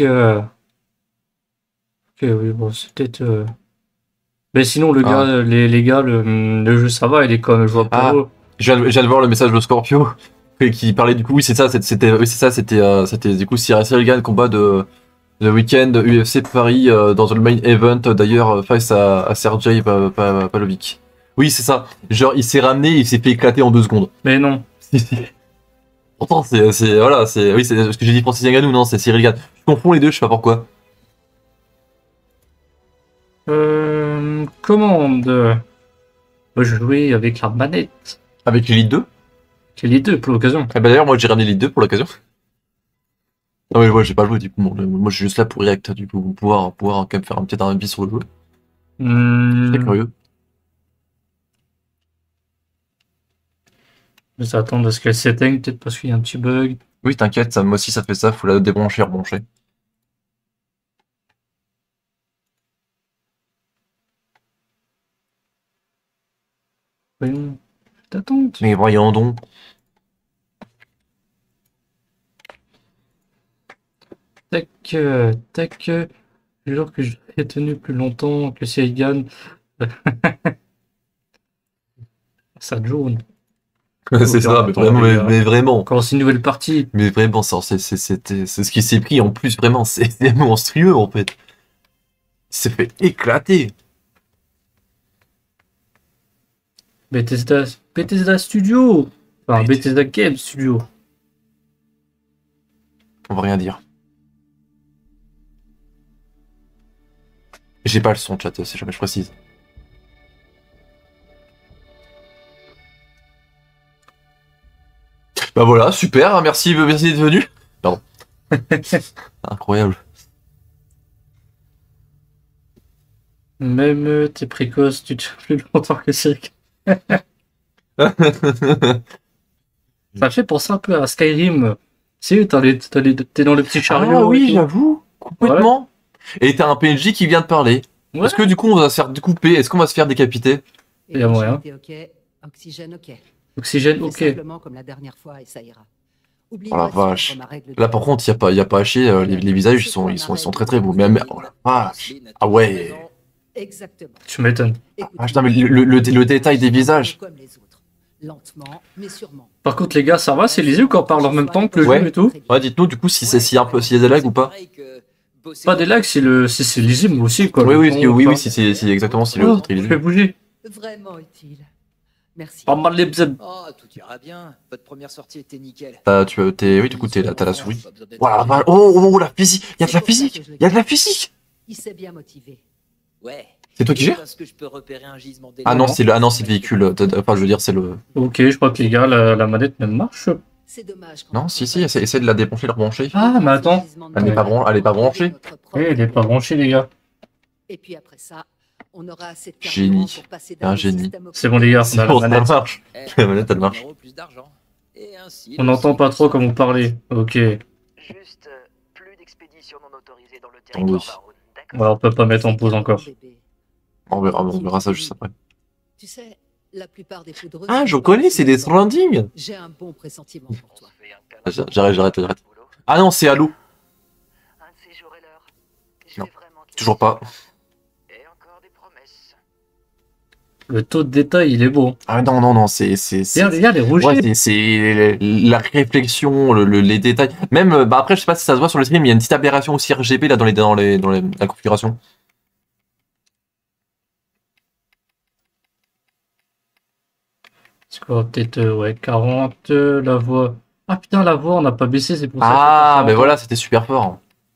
Ok, oui, bon, c'est peut-être. Mais sinon, le Ah. gars, les gars, le jeu, ça va, il est quand même jouable pour Ah. eux. Je viens de voir le message de Scorpio qui parlait du coup, oui, c'est ça, c'était du coup Cyril Gann combat de week-end UFC Paris dans le main event d'ailleurs face à Sergei Pavlovic. Oui, c'est ça. Genre, il s'est ramené, il s'est fait éclater en 2 secondes. Mais non. Pourtant, voilà, oui, c'est ce que j'ai dit Francis Ngannou, non, c'est Cyril Gann. Je confonds les deux, je sais pas pourquoi. Commande. Moi, je jouais avec la manette. Avec l'Elite 2. J'ai les deux pour l'occasion. Ah bah d'ailleurs, moi j'ai ramené l'Elite 2 pour l'occasion. Non mais moi j'ai pas joué du coup, moi je suis juste là pour react du coup, pouvoir quand même faire peut-être un avis sur le jeu. Très curieux. Je vais attendre à ce qu'elle s'éteigne, peut-être parce qu'il y a un petit bug. Oui, t'inquiète, moi aussi ça fait ça, faut la débrancher, rebrancher. Voyons. T'attends. Mais voyons donc. Tac, tac. Le jour que j'ai tenu plus longtemps que si elle gagne. Ça jaune. C'est ça, mais vraiment, mais vraiment. Quand c'est une nouvelle partie. Mais vraiment, c'est ce qui s'est pris en plus, vraiment, c'est monstrueux en fait. Il s'est fait éclater. Mais Bethesda Studio. Enfin, Bethesda Game Studio. On va rien dire. J'ai pas le son, chat, c'est jamais je précise. Bah voilà, super, hein, merci d'être venu. Pardon. Incroyable. Même t'es précoce, tu tiens plus longtemps que Cyril. Ça me fait penser un peu à Skyrim. Tu sais, t'es dans le petit chariot. Ah et oui, tout. j'avoue, complètement. Et t'as un PNJ qui vient de parler. Ouais. Est-ce que du coup on va se faire découper? Est-ce qu'on va se faire décapiter? Il y a moyen. Ok, oxygène, ok. Oxygène, Fais ok. simplement comme la dernière fois et ça ira. Oublie Oh la pas de suivre vache. ma règle Là de- par contre, y a pas à chier, les visages ils sont très très beaux. Mais oh la vache. Ah ouais. Exactement. Tu m'étonnes. Ah putain, mais le détail des visages. Comme les autres. Lentement, mais sûrement. Par contre, les gars, ça va, c'est lisible quand on parle en même temps que le Ouais. jeu et tout. Ouais, dites-nous du coup si c'est un peu s'il y a des lags ou pas. Pas des lags, c'est lisible aussi, quoi. Oui, Le oui, son, oui, quoi. oui, si exactement si le Oh, titre est je lisible. fais bouger. Vraiment utile. Merci. Pas mal les bzeb. Oh, tout ira bien. Votre première sortie était nickel. Oui, du coup t'as la souris. Voilà, voilà. Oh, la physique. Il y a de la physique. Il y a de la physique. Il s'est bien motivé. Ouais. C'est toi qui gères? Parce que je peux repérer un gisement Ah non, d'éléments. c'est le véhicule. Enfin, je veux dire, c'est le. Ok, je crois que les gars, la manette même marche. C'est dommage. Non, si, essaie de la débrancher, la rebrancher. Ah, mais attends. Elle n'est pas branchée. Elle est pas branchée, les gars. Et puis après ça, on aura assez de Génie. carburant pour passer Un d'un génie. système C'est bon, les gars, on C'est a la bon, ça manette. marche. Eh, La manette, elle marche. 1 euro plus d'argent. Et ainsi, On le n'entend pas cycle trop se comme vous parlez. Ok. Juste plus d'expéditions non autorisées dans le Oui. territoire Baroun, d'accord? Ouais, on peut pas mettre en pause encore. On verra ça juste après. Tu sais, la plupart des poudreuses Ah, sont je pas connais, aussi c'est des innovantes. Stranding. J'ai un bon pressentiment pour toi. J'arrête. Ah non, c'est Halo. Un de ces jours et l'heure, je Non, vais vraiment te toujours laisser. pas. Et encore des promesses. Le taux de détail, il est beau. Ah non, c'est. Regarde, les rouges. Ouais, c'est la réflexion, les détails. Même, bah après, je sais pas si ça se voit sur le stream, il y a une petite aberration aussi RGB là dans la configuration. C'est quoi, peut-être, ouais, 40, la voix. Ah putain, la voix, on n'a pas baissé, c'est pour ça. Ah, que ben voilà, c'était super fort.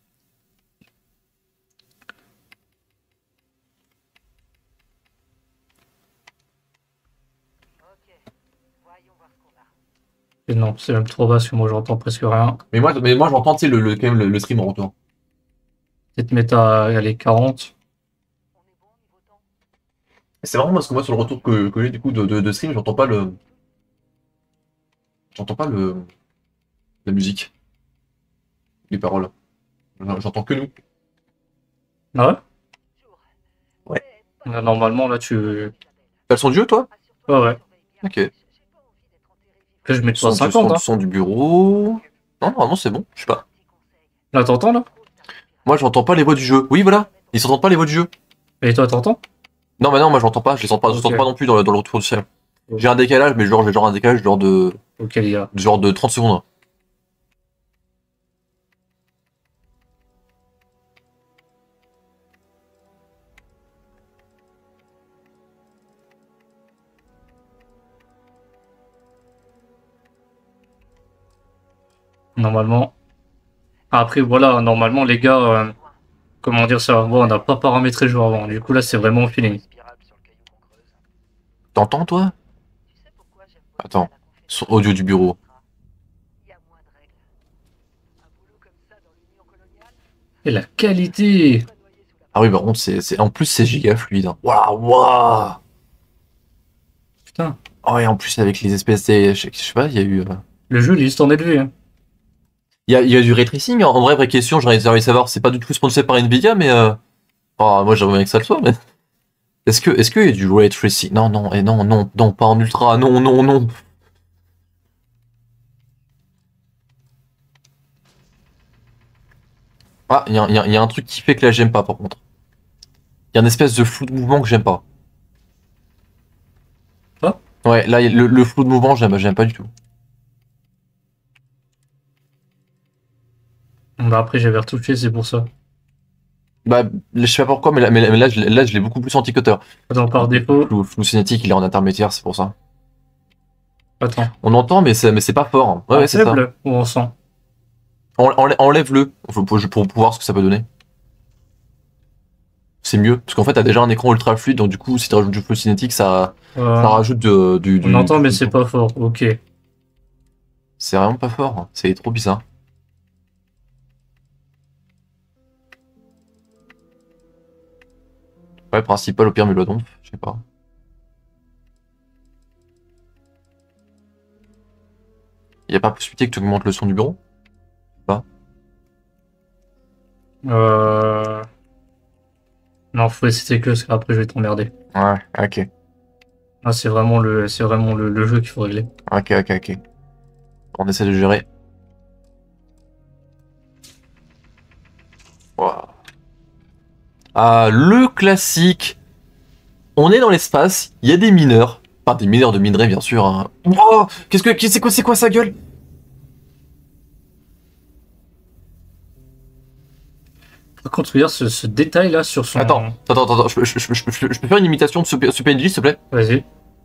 Ok, voyons voir ce qu'on a. Et non, c'est même trop bas parce que moi j'entends presque rien. Mais moi j'entends, tu sais, quand même le stream en retour. Peut-être mettre à les 40. On est bon niveau temps? C'est vraiment parce que moi sur le retour que j'ai du coup de stream, j'entends pas le. J'entends pas la musique. Les paroles. J'entends que nous. Ah ouais? Ouais. Là, normalement, là, tu. T'as le son du jeu, toi? Ouais, ouais. Ok. Là, je mets Son, 350, hein. son du bureau. Non, normalement c'est bon, je sais pas. Là, t'entends, là? Moi j'entends pas les voix du jeu. Oui, voilà. Ils s'entendent pas les voix du jeu. Et toi, t'entends? Non, mais non, moi j'entends pas. Je les sens pas, je Ok. sens pas non plus dans le retour du ciel. Ok. J'ai un décalage, mais j'ai genre un décalage Ok, les gars. genre de 30 secondes. Normalement. Après, voilà, normalement, les gars, comment dire ça? Bon, on n'a pas paramétré le jeu avant. Du coup, là, c'est vraiment au feeling. Respirable sur le caillou qu'on creuse. T'entends, toi? Tu sais pourquoi j'aime bosser Attends. à la conférence Son audio du bureau. Il y a moins de règles. Un boulot comme ça dans l'Union coloniale, Et la qualité! pas noyé sous la Ah oui, par contre, en plus, c'est giga fluide. Hein. Waouh! Putain. Oh, et en plus, avec les espèces de. Je sais pas, il y a eu. Le jeu, il est juste en élevé, hein. Il y a du ray tracing. En vrai, vraie question, j'aurais envie de savoir, c'est pas du tout sponsorisé par Nvidia, mais. Oh, moi, j'aimerais bien que ça le soit, mais. Est-ce qu'il y a du ray tracing? Non, non, pas en ultra. Non. Ah, il y a un truc qui fait que là, j'aime pas, par contre. Il y a une espèce de flou de mouvement que j'aime pas. Ah. Ouais, là, le flou de mouvement, j'aime pas du tout. Bah, après, j'avais retouché, c'est pour ça. Bah, je sais pas pourquoi, mais là, je l'ai beaucoup plus senti cutter. Attends, par défaut, Flou cinétique, il est en intermédiaire, c'est pour ça. Attends. On entend, mais c'est pas fort. Hein. Ouais, c'est ça. Faible ou on sent? Enlève-le pour voir ce que ça peut donner. C'est mieux. Parce qu'en fait, t'as déjà un écran ultra fluide, donc du coup, si tu rajoutes du flou cinétique, ça rajoute du. On entend, mais c'est pas fort. Ok. C'est vraiment pas fort. Hein. C'est trop bizarre. Ouais, principal, au pire, Mélodon. Je sais pas. Y a pas possibilité que tu augmentes le son du bureau? Non, faut essayer que parce qu'après je vais t'emmerder. Ouais, ok. Ah, c'est vraiment le jeu qu'il faut régler. Ok. On essaie de gérer. Wow. Ah, le classique. On est dans l'espace, il y a des mineurs. Enfin, des mineurs de minerais, bien sûr. Hein. Oh, c'est quoi sa gueule? Par contre, regarde ce détail là sur son. Attends. Je peux faire une imitation de ce PNJ, s'il te plaît? Vas-y.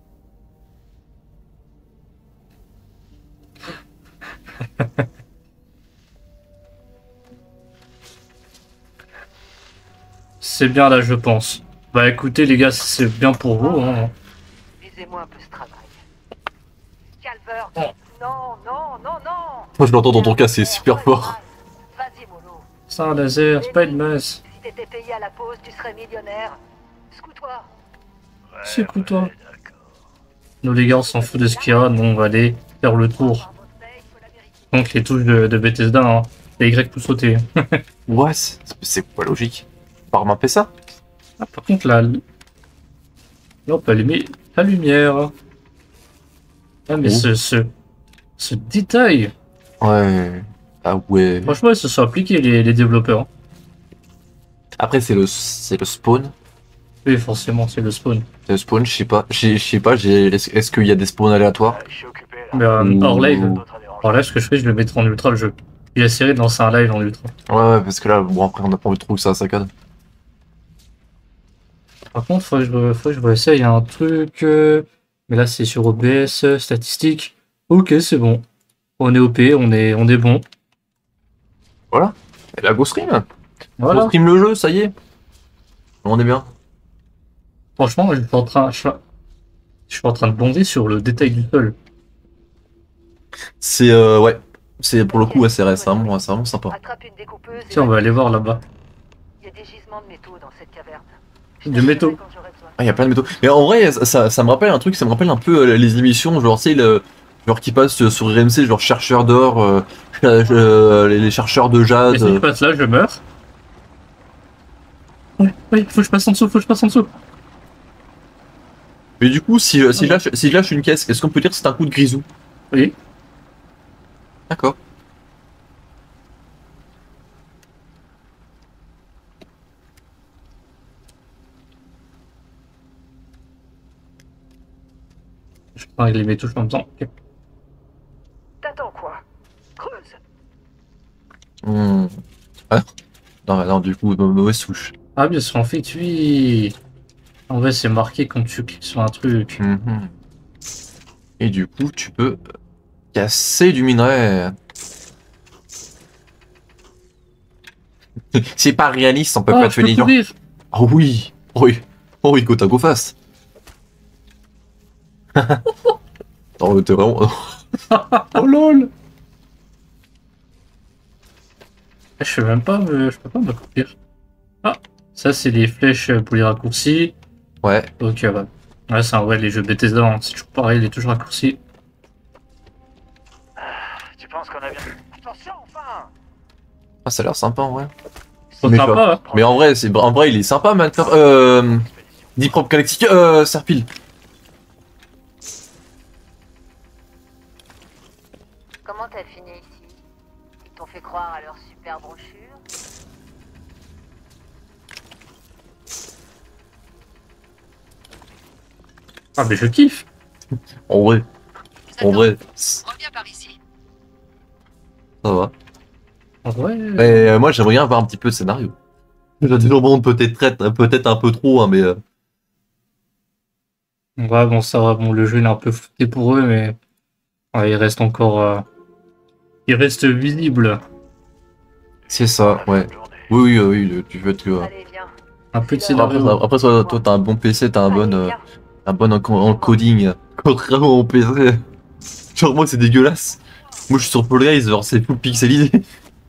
C'est bien là, je pense. Bah écoutez les gars, c'est bien pour vous. Hein. Lisez-moi un peu ce travail. Calvert. Non. Moi, je l'entends dans ton cas, c'est super fort. Vas-y, Molo. C'est un laser, c'est pas une messe. Si t'étais payé à la pause, tu serais millionnaire. Secoue-toi. C'est cool toi. Nous les gars, on s'en fout de ce qu'il y a, nous on va aller faire le tour. Donc les touches de Bethesda, hein. Les Y pour sauter. Ouais, c'est pas logique. Par mapper ça? Ah, par contre là, on peut allumer la lumière. Ah mais Oh. ce détail. Ouais. Ah ouais. Franchement, ils se sont appliqués les développeurs. Hein. Après, c'est le spawn. Oui, forcément, c'est le spawn. C'est le spawn, je sais pas. Est-ce qu'il y a des spawns aléatoires? Je suis occupé là. Mais hors live, D'autres à déranger. alors là, ce que je fais, je le mettrai en ultra le jeu. J'ai essayé de lancer un live en ultra. Ouais, parce que là, bon, après, on a pas envie de trop que ça saccade. Par contre, faut que je réessaye. Il y a un truc. Mais là, c'est sur OBS, statistiques. Ok, c'est bon. On est OP, on est bon. Et la Ghost Stream? Voilà. Ghost Stream le jeu, ça y est. On est bien. Franchement, je suis en train de bonder sur le détail du sol. C'est, ouais. C'est, pour le coup, ouais, c'est vraiment sympa. Attrape une découpeuse. Tiens, on va aller voir là-bas. Il y a des gisements de métaux dans cette caverne. De métaux. Quand j'aurai besoin. Ah, il y a plein de métaux. Mais en vrai, ça me rappelle un truc, ça me rappelle un peu les émissions, genre, tu sais, genre qui passent sur RMC, genre chercheurs d'or, les chercheurs de Et jade. si je passe là, je meurs. Ouais, faut que je passe en dessous, Mais du coup, si je lâche une caisse, est-ce qu'on peut dire que c'est un coup de grisou? Oui. D'accord. Je prends avec les métaux, je en même temps. Ok. T'attends quoi? Creuse. Hmm. Ah. Non, du coup, mauvaise souche. Ah, bien sûr, en fait, oui. En vrai, c'est marqué quand tu cliques sur un truc. Mhm. Et du coup, tu peux casser du minerai. C'est pas réaliste, on peut pas Ah, je tuer peux les gens. courir. Oh oui, oh oui, go fast. Oh, t'es vraiment. Oh lol. Je peux pas me courir. Ah, ça, c'est les flèches pour les raccourcis. Ouais. Ok, ouais. Ouais, c'est un vrai, les jeux Bethesda, hein, c'est toujours pareil, il est toujours raccourci. Tu penses qu'on a bien. Attention, enfin. Ah, ça a l'air sympa en vrai. C'est Mais sympa, hein. Mais en vrai, il est sympa, Minecraft. Deep Rock Galactic, Serpil. Comment t'as fini ici? Ils t'ont fait croire à leur super brochure? Ah, mais je kiffe. En vrai, ça Reviens par ici. va. En vrai. Mais moi, j'aimerais bien avoir un petit peu de scénario. La monde peut-être un peu trop, hein, mais. Ouais, bon, ça va, bon, le jeu il est un peu fouté pour eux, mais Ouais, il reste encore... Il reste visible. C'est ça, ouais. Oui, tu veux que. Allez, viens. Un peu de C'est Après, scénario. après toi, t'as un bon PC, t'as Allez, viens. un bon encoding. Contrairement au PC. Genre, moi, c'est dégueulasse. Moi, je suis sur Fall Guys, genre, c'est full pixelisé. Je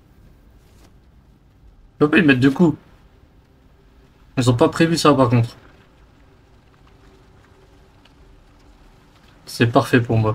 peux pas y mettre deux coups. Ils ont pas prévu ça par contre. C'est parfait pour moi.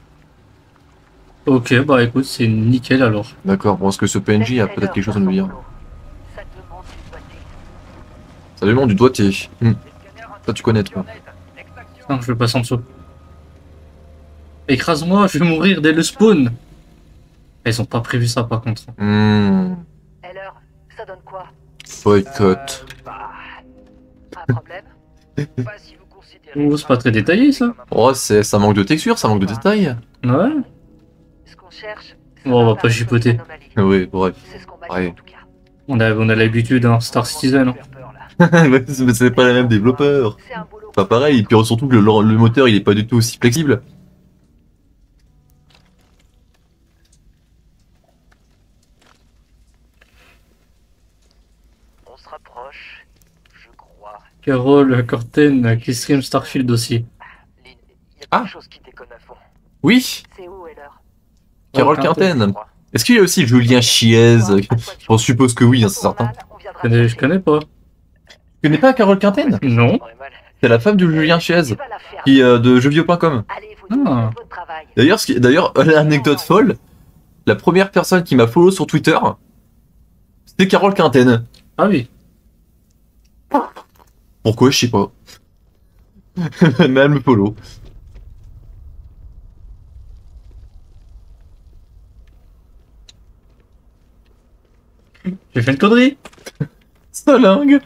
Ok, bah écoute, c'est nickel alors. D'accord, bon, est-ce que ce PNJ a peut-être quelque chose à nous dire? Ça demande du doigté. Ça demande du doigté. Ça, tu connais, toi. Ah, je vais passer en dessous. Écrase-moi, je vais mourir dès le spawn. Ils ont pas prévu ça par contre. Heller, ça donne quoi? Boycott. Un problème? Pas si vous considérez Oh, c'est pas très détaillé ça. Oh, ça manque de texture, ça manque de détails. Ouais. Ce qu'on cherche, Bon, on va pas chipoter. Oui, bref. C'est ce qu'on m'a dit Ouais. en tout cas. On a l'habitude, hein. Star Citizen. Hein. Mais c'est pas les mêmes développeurs. C'est un boulot. Pas pareil, et puis surtout que le moteur, il est pas du tout aussi flexible. On se rapproche, je crois. Carol Corten qui stream Starfield aussi. Lynn, y a Ah. quelque chose qui déconne à fond. Oui, C'est où, Heller? Carole Quinten. Est-ce qu'il y a aussi Julien Chiez? Je suppose que oui, hein, c'est certain. Je connais pas. Tu connais pas Carole Quinten? Non. C'est la femme de Julien Chiez, Tu vas la faire. qui de jeuxvideo.com. Allez, vous deux, Ah. faites votre travail. D'ailleurs, l'anecdote folle, la première personne qui m'a follow sur Twitter, c'était Carole Quinten. Ah oui. Pourquoi, je sais pas. Mais elle me follow. J'ai fait une connerie. Salingue.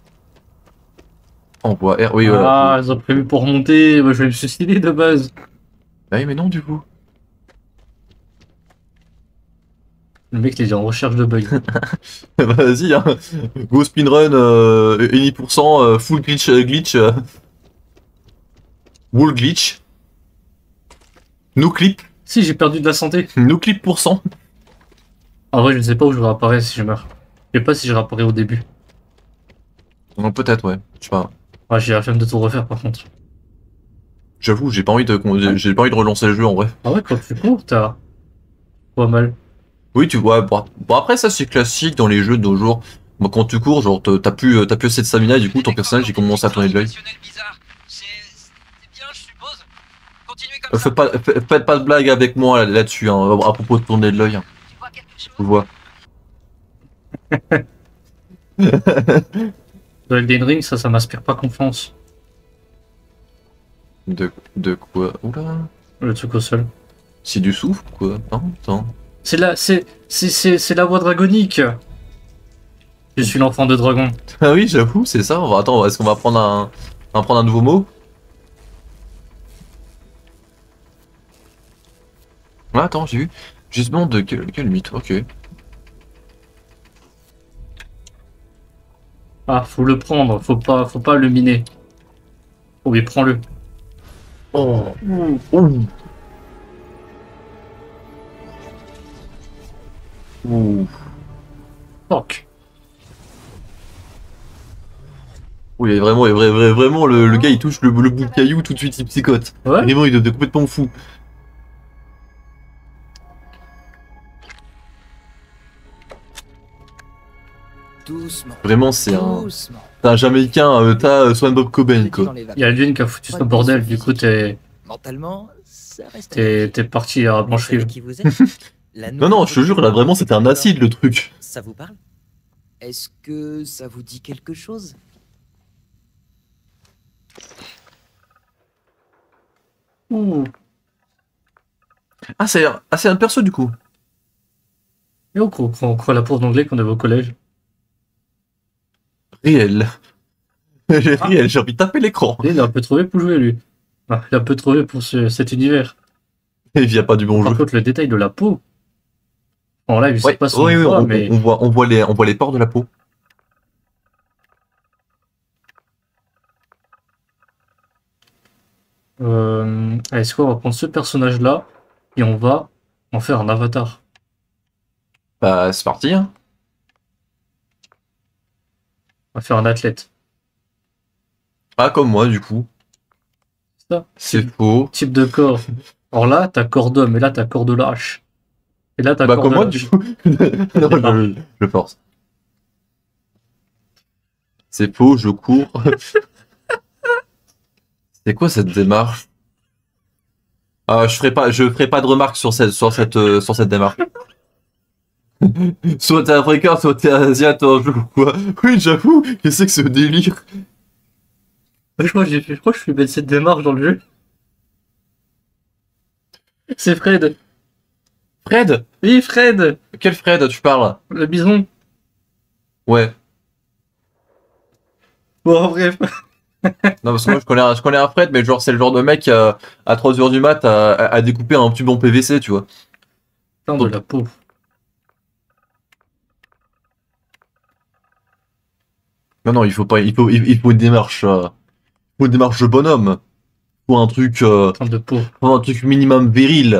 Envoie R, oui, voilà. Ah, ils ont prévu pour monter. Moi, je vais me suicider de base. Ah oui, mais non, du coup. Le mec, il est déjà en recherche de bugs. Bah, vas-y, hein. Go speedrun, any %, full glitch, wall glitch. No clip, Si, j'ai perdu de la santé. no clip %. En vrai, je ne sais pas où je réapparais si je meurs. Je sais pas si je réapparais au début. Non, peut-être, ouais. Je sais pas. Ah, j'ai la flemme de tout refaire par contre. J'avoue, j'ai pas envie de relancer le jeu en vrai. Ah ouais, quand tu cours, t'as pas mal. Oui, tu vois, bon après ça c'est classique dans les jeux de nos jours. Moi, quand tu cours, genre t'as plus assez de stamina et du coup ton personnage il commence à tourner de l'œil. C'est bien, je suppose. Continuez comme Faites pas de blague avec moi là-dessus, hein, à propos de tourner de l'œil. Tu vois quelque chose? Je vois. Dans Elden Ring, ça m'inspire pas confiance. De quoi? Oula. Le truc au sol. C'est du souffle quoi? Non, attends. C'est la voix dragonique. Je suis l'enfant de dragon. Ah oui, j'avoue, c'est ça. Attends, est-ce qu'on va prendre un nouveau mot? Ah, attends, j'ai vu. Justement de quel mythe? Ok. Ah, faut le prendre, faut pas le miner. Oh oui, prends-le. Oh. Ouh. Ouh. Fuck. Oui, vraiment, le gars il touche le bout de caillou, tout de suite il psychote. Ouais. Vraiment, il devient complètement fou. Doucement. Vraiment, c'est Doucement. un Jamaïcain, t'as Swan Bob Cobain quoi. Il y a Lune qui a foutu ce bordel, du coup Mentalement, ça reste. t'es parti à Vous Blanche savez Rive. qui vous êtes? La Non, nouvelle je te jure, là vraiment c'était un acide le truc. Ça vous parle? Est-ce que ça vous dit quelque chose? Ouh. Ah, c'est un perso du coup. Et on croit la prof d'anglais qu'on avait au collège. Réel. Réel, j'ai envie de taper l'écran. Il est un peu trouvé pour jouer, lui. Ah, il est un peu trouvé pour cet univers. Il vient pas du bon Par jeu. contre, le détail de la peau. En live, je sais Ouais, pas si on oui, voit, mais on voit les pores de la peau. est-ce qu'on va prendre ce personnage-là et on va en faire un avatar. Bah, c'est parti, hein. On va faire un athlète. Ah, comme moi, du coup. Ça, C'est faux. type de corps. Alors là, t'as corps d'homme, et là, t'as corps de lâche. Et là, t'as Bah, corps comme de moi, lâche. du coup. Non, je force. C'est faux, je cours. C'est quoi cette démarche? Ah, je ferai pas de remarques sur cette démarche. Soit t'es africain, soit t'es asiate, un jour, quoi. Oui, j'avoue, qu'est-ce que c'est que ce délire? Je crois que je suis bête cette démarche dans le jeu. C'est Fred. Fred? Oui, Fred, Quel Fred, tu parles? le bison. Ouais. Bon, bref. Non, parce que moi, je connais un Fred, mais genre, c'est le genre de mec, à 3 heures du mat, à découper un tube en PVC, tu vois. Putain de la peau. Non, non, il faut pas, il faut une démarche de bonhomme. Il faut un truc, Putain de peau. faut un truc minimum viril.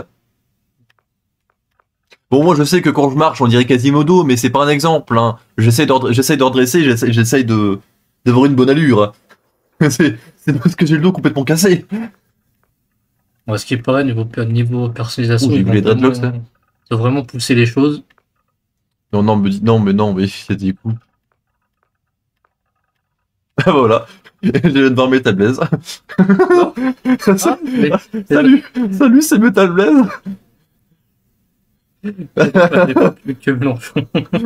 Bon, moi, je sais que quand je marche, on dirait Quasimodo, mais c'est pas un exemple, hein. J'essaie de redresser, j'essaie d'avoir une bonne allure. C'est parce que j'ai le dos complètement cassé. Bon, ce qui paraît, niveau personnalisation, Oh, j'ai ils vu vont les dreadlocks, vraiment, là. ils vont vraiment pousser les choses. Non, non, me dis, non, mais c'est des coups. Ah, voilà. Je viens de voir Metal Blaze. Ah, mais Salut, c'est Metal Blaze. elle n'est pas plus que Mélenchon.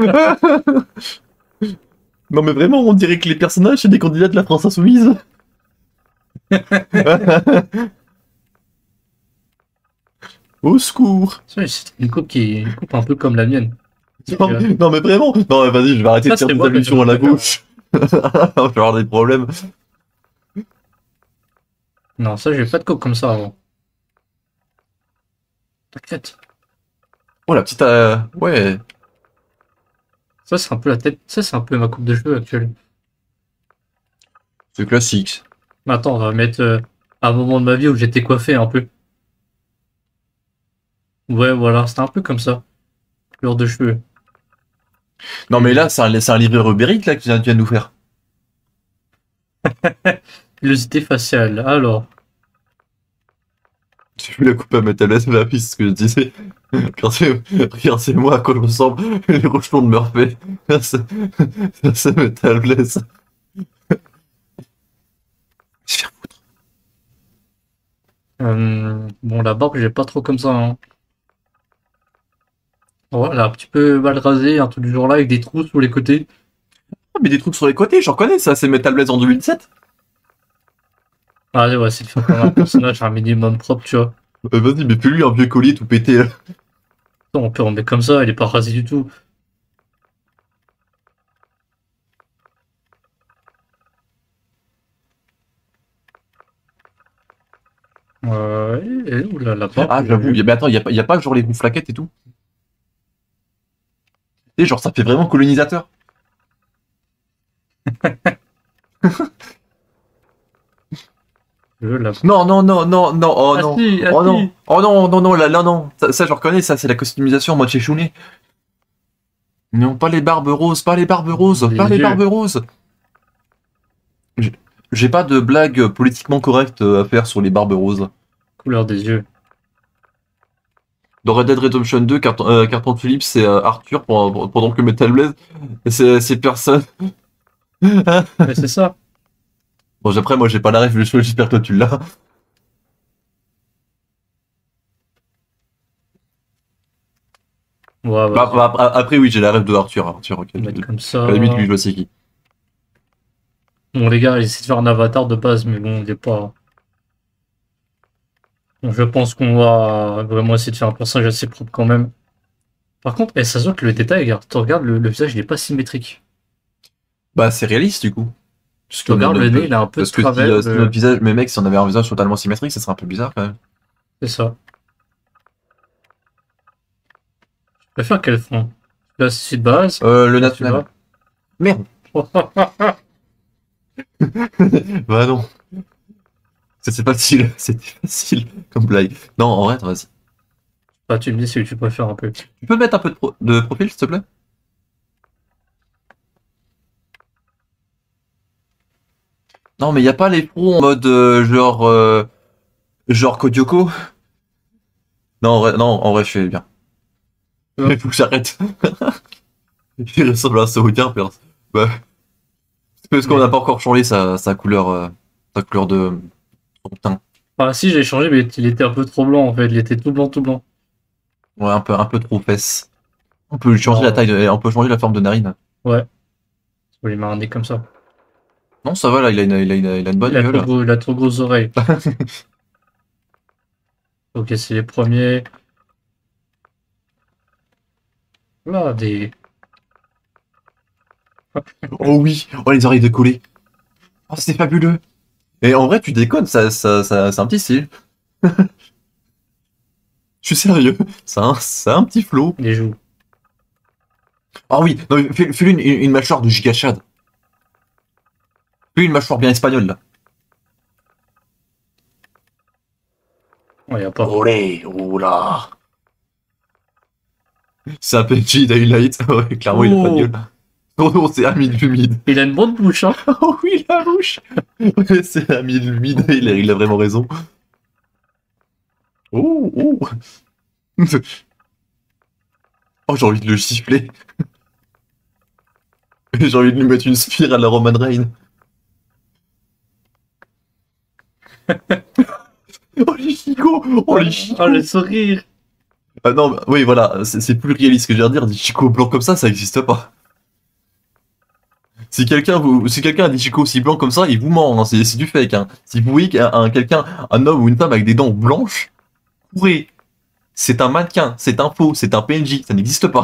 Non, mais vraiment, on dirait que les personnages, c'est des candidats de la France Insoumise. Au secours. C'est une coupe un peu comme la mienne. Non, non, mais vraiment. Non, mais vas-y, je vais arrêter Ça, de faire c'est des moi, allusions à la d'accord. gauche. Je vais avoir des problèmes. Non, ça, j'ai pas de coupe comme ça avant. T'inquiète. Oh, la petite. Ouais. Ça, c'est un peu la tête. Ça, c'est un peu ma coupe de cheveux actuelle. C'est classique. Mais attends, on va mettre un moment de ma vie où j'étais coiffé un peu. Ouais, voilà, c'était un peu comme ça. Couleur de cheveux. Non, mais là, c'est un livreur Uber Eats, là, que tu viens de nous faire. Pilosité faciale. Alors, J'ai vu la coupe à Metal Blaze, la piste, ce que je disais. Regardez-moi à quoi je ressemble. Les rochelons de Murphy. C'est Metal Blaze. Se faire foutre. bon, la barbe, j'ai pas trop comme ça, hein. Voilà, un petit peu mal rasé, un truc du genre là, avec des trous sur les côtés. Ah, mais des trucs sur les côtés, j'en connais, ça, c'est Metal Blaze en 2007. Ah, ouais, c'est de faire comme un personnage un minimum propre, tu vois. Vas-y, mais plus lui un vieux collier tout pété, là. Non, on peut en mettre comme ça, il est pas rasé du tout. Ouais, et où la barbe? Ah, j'avoue, mais attends, y a pas genre les goûts flaquettes et tout? Tu sais, genre, ça fait vraiment colonisateur. La... Non, non, non, non, non, oh Ah non. si, ah Oh si. non, oh non, non, non, là, là, non. Ça, je reconnais, ça, c'est la customisation en mode chez Chounet. Non, pas les barbes roses, pas les barbes roses, Les pas les yeux. barbes roses. J'ai pas de blague politiquement correcte à faire sur les barbes roses. Couleur des yeux. Dans Red Dead Redemption 2, Carton Philippe, c'est Arthur pendant que Metal Blaze, c'est personne. Mais c'est ça. Bon, après, moi, j'ai pas la ref, j'espère que toi, tu l'as. Ouais, Après, oui, j'ai la ref de Arthur. Arthur, ok. on va mettre comme ça. À la limite, lui, je vois c'est qui. Bon, les gars, j'essaie de faire un avatar de base, mais bon, il est pas. Bon, je pense qu'on va vraiment essayer de faire un personnage assez propre quand même. Par contre, ça se voit que le détail, regarde, tu regardes le visage, il est pas symétrique. Bah, c'est réaliste, du coup. Parce Tu regardes le nez, il a un peu de parce que travers. si notre visage, mais mec, si on avait un visage totalement symétrique, ça serait un peu bizarre quand même. C'est ça. Je préfère quel fond. Là, c'est de base. Le Là, tu national. Merde. vois. Bah non. C'est facile, c'était facile comme blague. Non, en vrai, vas-y. Bah, tu me dis si tu préfères un peu. Tu peux mettre un peu de profil, s'il te plaît? Non, mais y a pas les pros en mode genre Kodioko? Non, en vrai, je fais bien. Ouais. Il faut que j'arrête. Il ressemble à un saoudien, bah, parce qu'on n'a pas encore changé sa couleur de son teint. Ah si, j'ai changé, mais il était un peu trop blanc en fait. Il était tout blanc, tout blanc. Ouais, un peu trop fesse. On peut lui changer Non, la taille, on peut changer la forme de narine. ouais, faut les mariner comme ça. Non, ça va, là, il a une bonne gueule. Il a trop grosses oreilles. Ok, c'est les premiers. Là, des. Oh oui, oh les oreilles de coller. Oh, c'est fabuleux. Et en vrai, tu déconnes, c'est un petit style. Je suis sérieux, c'est un petit flow. Des joues. Ah oui, non, mais fais-lui une mâchoire de gigachad. Fais-lui une mâchoire bien espagnole, là. Ouais, y a pas. Olé, oula. C'est un PNJ Daylight. Ouais, clairement, il a pas de Oh, gueule. Son nom, c'est Amid Humide. il a une bonne bouche, hein. Oh oui, la bouche. Ouais, c'est Amid Humide, il a vraiment raison. Oh, oh. Oh, j'ai envie de le gifler. J'ai envie de lui mettre une spire à la Roman Reigns. Oh les chicots! Oh les chicots! Ah, le sourire. Ah non, bah, oui, voilà, c'est plus réaliste que je viens de dire. Des chicots blancs comme ça existe pas. Si quelqu'un a des chicots aussi blancs comme ça, il vous ment, hein, c'est du fake. Hein. Si vous voyez un homme ou une femme avec des dents blanches, courez. C'est un mannequin, c'est un faux, c'est un PNJ, ça n'existe pas.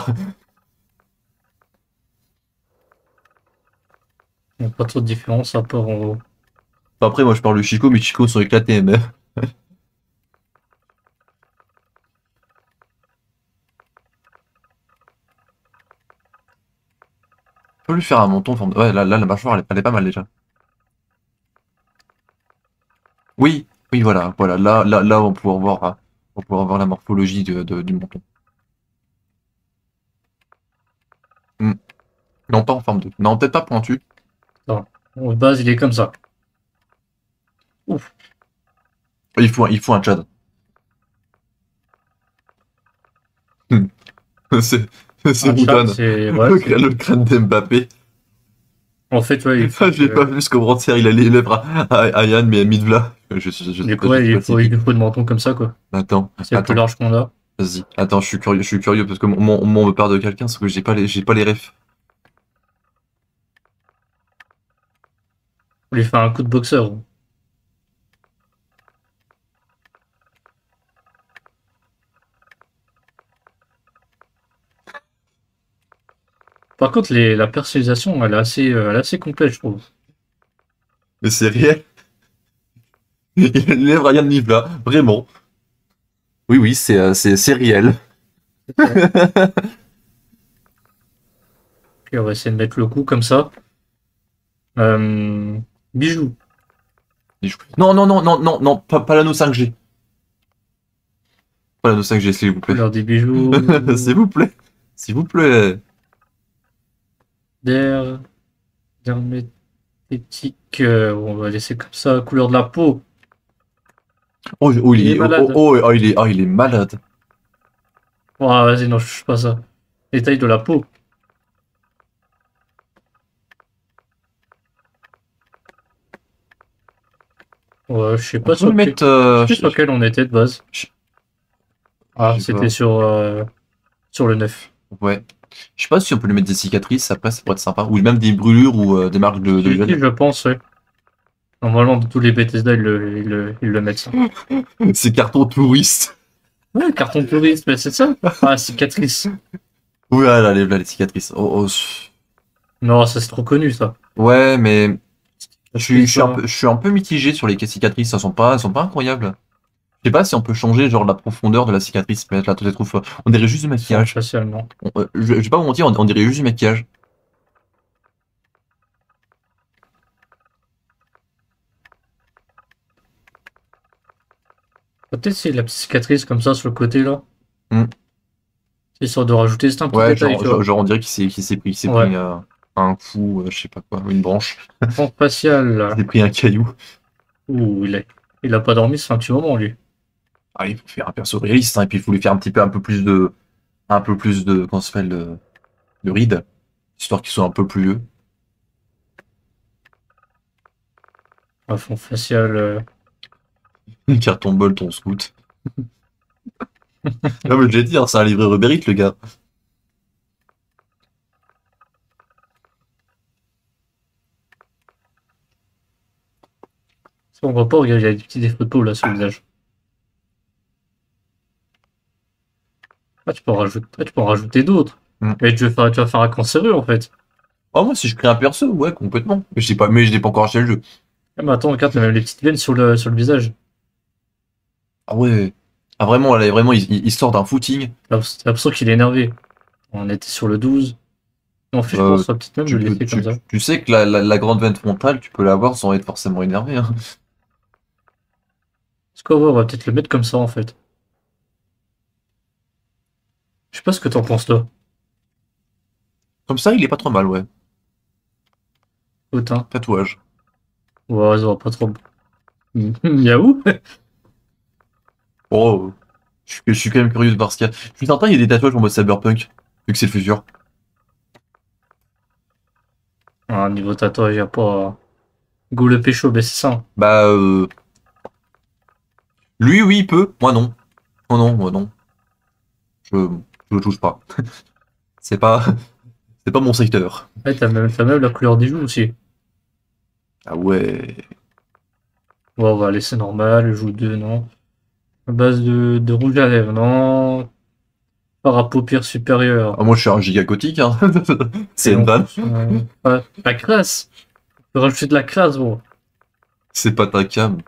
Il n'y a pas trop de différence à part en haut. Après, moi je parle de chicots, mes chicots sont éclatés, mais. Je peux lui faire un menton en forme de... Ouais, là, la mâchoire, elle est pas mal déjà. Oui, oui, voilà. Là, on va pouvoir voir la morphologie du menton. Hmm. Non, pas en forme de... Non, peut-être pas pointu. Attends. De base, il est comme ça. Ouf. Il faut un Tchad. Hmm. C'est Un chat, Boutane. c'est. Ouais, Le crâne d'Mbappé. en fait, ouais, il faut. Ah, je l'ai pas vu ce commentaire, il a les lèvres à Yann, mais à Midvla. Je sais Du pas, coup, je ouais, sais pas c'est il qui. lui faut le menton comme ça, quoi. C'est le plus Attends, large qu'on a. vas-y. Attends, je suis curieux parce que on me parle de quelqu'un, sauf que j'ai pas les refs. On lui fait un coup de boxeur. Par contre, la personnalisation, elle est assez complète, je trouve. Mais c'est réel. Il a les lèvres à Yann Midvla, vraiment. Oui, c'est réel. Puis on va essayer de mettre le coup comme ça. Euh, Bijoux. Non, pas l'anneau 5G. Pas l'anneau 5G, s'il vous plaît. Couleur des bijoux. S'il vous plaît. S'il vous plaît. D'air. D'hermétique. On va laisser comme ça. Couleur de la peau. Il est malade. Il est malade. Oh, vas-y, non, je touche pas ça. Détail de la peau. Ouais, je sais On pas peut sur le mettre. je sais sur quel on était de base. Ah, je sais c'était pas. sur le 9. Ouais. Je sais pas si on peut lui mettre des cicatrices, après ça pourrait être sympa. Ou même des brûlures ou des marques de Si, gel. je pense, ouais. Normalement, tous les Bethesda, ils le mettent ça. Ces cartons touristes. Ouais, carton touriste, mais c'est ça. Ah, cicatrice. Oui, là, les cicatrices. Non, ça c'est trop connu, ça. Ouais, mais Ça. je suis un peu mitigé sur les cicatrices. Elles sont pas incroyables. Je sais pas si on peut changer genre la profondeur de la cicatrice, mais là, peut-être, on dirait juste du maquillage. Facialement. Je vais pas vous mentir, on dirait juste du maquillage. Peut-être c'est la petite cicatrice comme ça sur le côté là. Histoire de rajouter, c'est un petit Ouais, détail, tu vois. genre on dirait qu'il s'est Ouais. pris un coup, je sais pas quoi, une branche. Front Il facial. s'est pris un caillou. Ouh, il a pas dormi, c'est un petit moment, lui. Ah, il faut faire un perso réaliste, hein, et puis il faut lui faire un peu plus de, comment ça s'appelle, de rides, histoire qu'il soit un peu plus vieux. Un front facial. Carton bol, ton scout. Non, mais j'ai dit, hein, c'est un livret Uber Eats, le gars. On voit pas, regarde, il y a des petits défauts de peau là sur le visage. Ah, tu peux en rajouter d'autres. Mm. Mais tu vas faire un cancéreux en fait. Oh, moi, si je crée un perso, ouais, complètement. Mais je l'ai pas encore acheté le jeu. Ah, mais attends, regarde, t'as même les petites veines sur le visage. Ah ouais. Ah, vraiment, là, vraiment, il sort d'un footing. T'as l'impression qu'il est énervé. On était sur le 12. En fait, je pense qu'on va peut-être même le laisser comme ça. Tu sais que la grande veine frontale, tu peux l'avoir sans être forcément énervé, hein. Parce qu'on on va peut-être le mettre comme ça en fait. Je sais pas ce que t'en penses toi. Comme ça, il est pas trop mal, ouais. Putain. Tatouage. Ouais, ça va pas trop. Miaou. Oh, je suis quand même curieux de voir ce qu'il y a. Je suis certain, il y a des tatouages en mode cyberpunk, vu que c'est le futur. Ah, niveau tatouage, y a pas. Go le pécho, ben c'est ça. Bah, lui, oui, il peut. Moi, non. Oh non, moi, non. Je, je le touche pas. C'est pas, c'est pas mon secteur. Ouais, t'as même la couleur des joues aussi. Ah ouais. Bon, on va laisser normal, joue 2, non. À base de rouge à lèvres, non. Fard à paupières supérieures. Ah, moi, je suis un giga gothique, hein. C'est une Non, vanne. la crasse. Tu peux rajouter de la crasse, bon. C'est pas ta cam.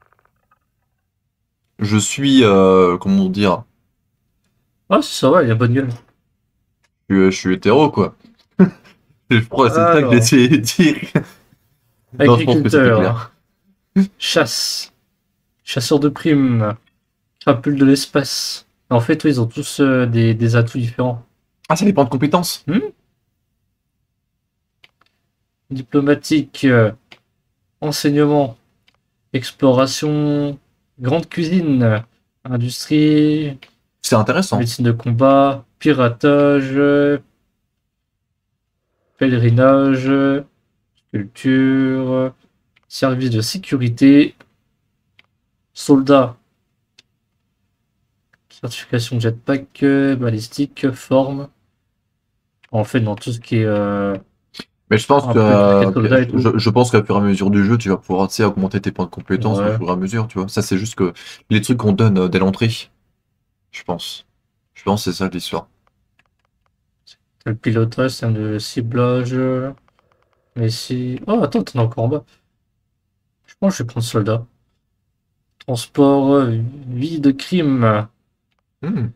Je suis, comment dire, Ah, ça va, il a bonne gueule. je suis hétéro, quoi. Je crois que c'est ça que Alors. j'essayais de dire. Non, je pense que c'était Agriculteur. clair. Chasse. Chasseur de primes. Crapule de l'espace. En fait, oui, ils ont tous des atouts différents. Ah, ça dépend de compétences. Diplomatique. Enseignement. Exploration. Grande cuisine. Industrie. C'est intéressant. Médecine de combat. Piratage. Pèlerinage. Culture. Service de sécurité. Soldat. Certification jetpack, balistique, forme. En fait, dans tout ce qui est. Mais je pense Un peu de soldat et tout. je pense qu'à fur et à mesure du jeu, tu vas pouvoir, tu sais, augmenter tes points de compétences Ouais. au fur et à mesure, tu vois. Ça, c'est juste que les trucs qu'on donne dès l'entrée, je pense. Je pense que c'est ça l'histoire. T'as le pilotage, système de ciblage. Mais si. Oh, attends, t'en as encore en bas. Je pense que je vais prendre soldat. Transport, vie de crime. Hmm.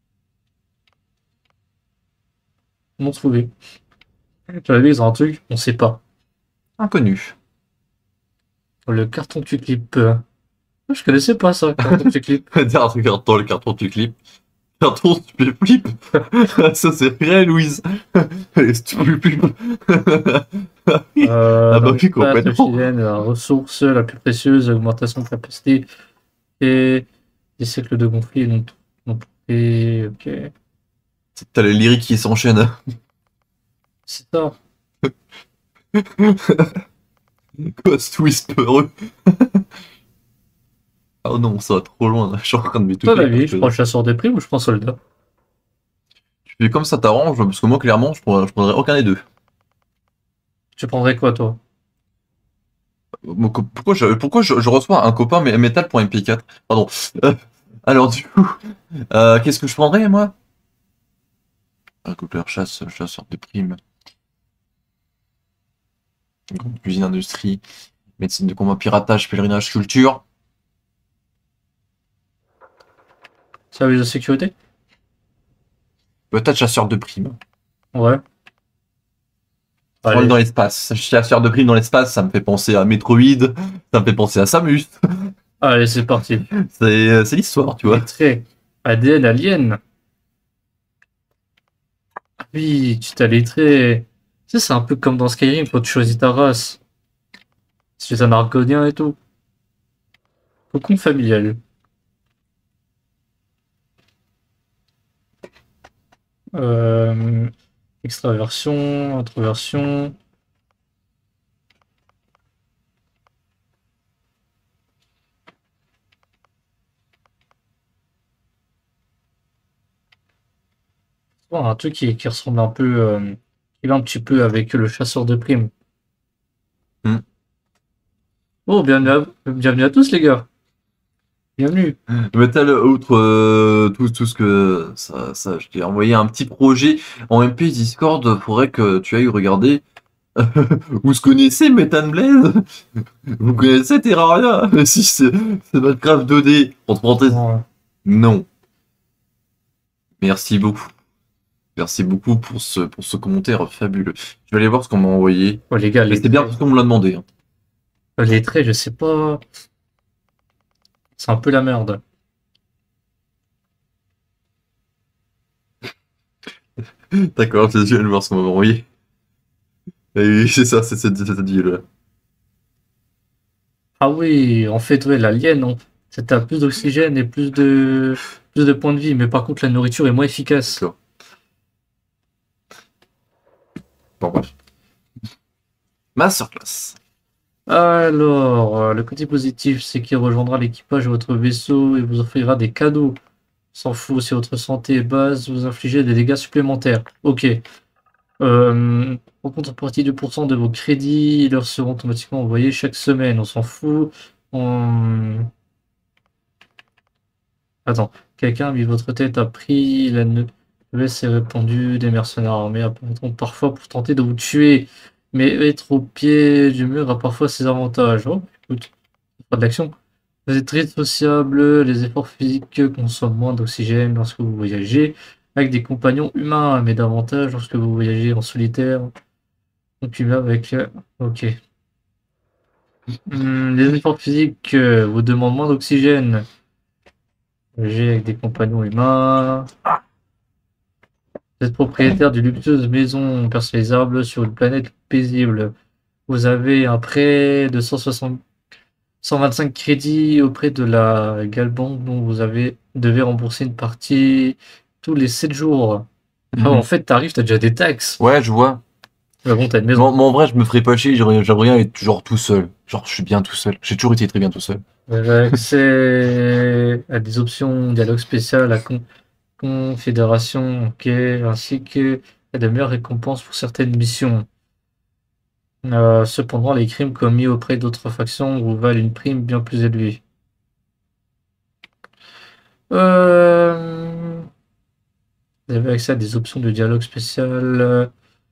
Non trouvé. J'avais vu, ils ont un truc, on sait pas. Inconnu. Le carton tu clip. Je connaissais pas ça, carton tu clip. Regarde dans le carton, tu clips. Carton, tu fais flip. Ça, c'est vrai, Louise. Tu peux flip. Ah bah Dans oui, l'espace, complètement. l'oxygène, la ressource la plus précieuse, augmentation de capacité et des siècles de conflits non et ok. T'as les lyriques qui s'enchaînent. C'est ça. Ghost Whisperer. Oh non, ça va trop loin. Je suis en train de Toi, la m'étouffer. vie, je prends chasseur de primes ou je prends soldat? Tu fais comme ça t'arrange, parce que moi, clairement, je prendrais aucun des deux. Tu prendrais quoi, toi? Pourquoi je reçois un copain métal pour MP4? Pardon. Alors, du coup, qu'est-ce que je prendrais, moi? Agriculteur, chasseur de primes. Grande cuisine, industrie, médecine de combat, piratage, pèlerinage, culture. Service de sécurité? Peut-être chasseur de primes. Ouais. Vol Allez. dans l'espace. Chasseur de primes dans l'espace, ça me fait penser à Metroid, ça me fait penser à Samus. Allez, c'est parti. C'est l'histoire, tu vois. Les traits. ADN alien. Oui, tu t'as lettré. Tu sais, c'est un peu comme dans Skyrim quand tu choisis ta race. Si tu es un argonien et tout. Cocon familial. Euh, extraversion, introversion. Bon, un truc qui ressemble un peu, qui va un petit peu avec le chasseur de primes. Hmm. Oh, bienvenue à tous les gars. Bienvenue. Metal, outre tout ce que ça, je t'ai envoyé un petit projet en MP Discord, faudrait que tu ailles regarder. Vous se connaissez Metal Blaze? Vous connaissez Terraria? Si, c'est Minecraft 2D. Entre parenthèses, Bon, non. Merci beaucoup. Merci beaucoup pour ce commentaire fabuleux. Je vais aller voir ce qu'on m'a envoyé. oh, les gars, Mais les c'est bien traits, parce qu'on me l'a demandé, hein. les traits, je sais pas. C'est un peu la merde. D'accord, je vais aller voir ce qu'on m'a envoyé. Et oui, c'est ça, c'est cette ville-là. Ah oui, en fait, ouais, l'alien, non. T'as plus d'oxygène et plus de points de vie, mais par contre, la nourriture est moins efficace. D'accord. Bon, bref. Masterclass. Alors, le côté positif, c'est qu'il rejoindra l'équipage de votre vaisseau et vous offrira des cadeaux. S'en fout, si votre santé est basse, vous infligez des dégâts supplémentaires. Ok. En contrepartie, 2% de vos crédits leur seront automatiquement envoyés chaque semaine. On s'en fout. On... Attends. Quelqu'un a mis votre tête à prix. La noblesse est répandue. Des mercenaires armés apparaîtront parfois pour tenter de vous tuer. Mais être au pied du mur a parfois ses avantages. Oh, écoute, pas de l'action. Vous êtes très sociable. Les efforts physiques consomment moins d'oxygène lorsque vous voyagez avec des compagnons humains, mais davantage lorsque vous voyagez en solitaire. Donc tu vas avec... ok. Les efforts physiques vous demandent moins d'oxygène. Voyager avec des compagnons humains. Vous êtes propriétaire d'une luxueuse maison personnalisable sur une planète paisible. Vous avez un prêt de 125 crédits auprès de la Galbank dont devez rembourser une partie tous les 7 jours. Ah, en fait, t'arrives, t'as déjà des taxes. Ouais, je vois. Mais bon, t'as une Mais maison. en vrai, je me ferais pas chier, j'aimerais bien être genre tout seul. Genre, je suis bien tout seul. J'ai toujours été très bien tout seul. Vous avez accès à des options dialogue spécial, à confédération, ok, ainsi que à de meilleures récompenses pour certaines missions. Cependant, les crimes commis auprès d'autres factions vous valent une prime bien plus élevée. Euh, Vous avez accès à des options de dialogue spécial.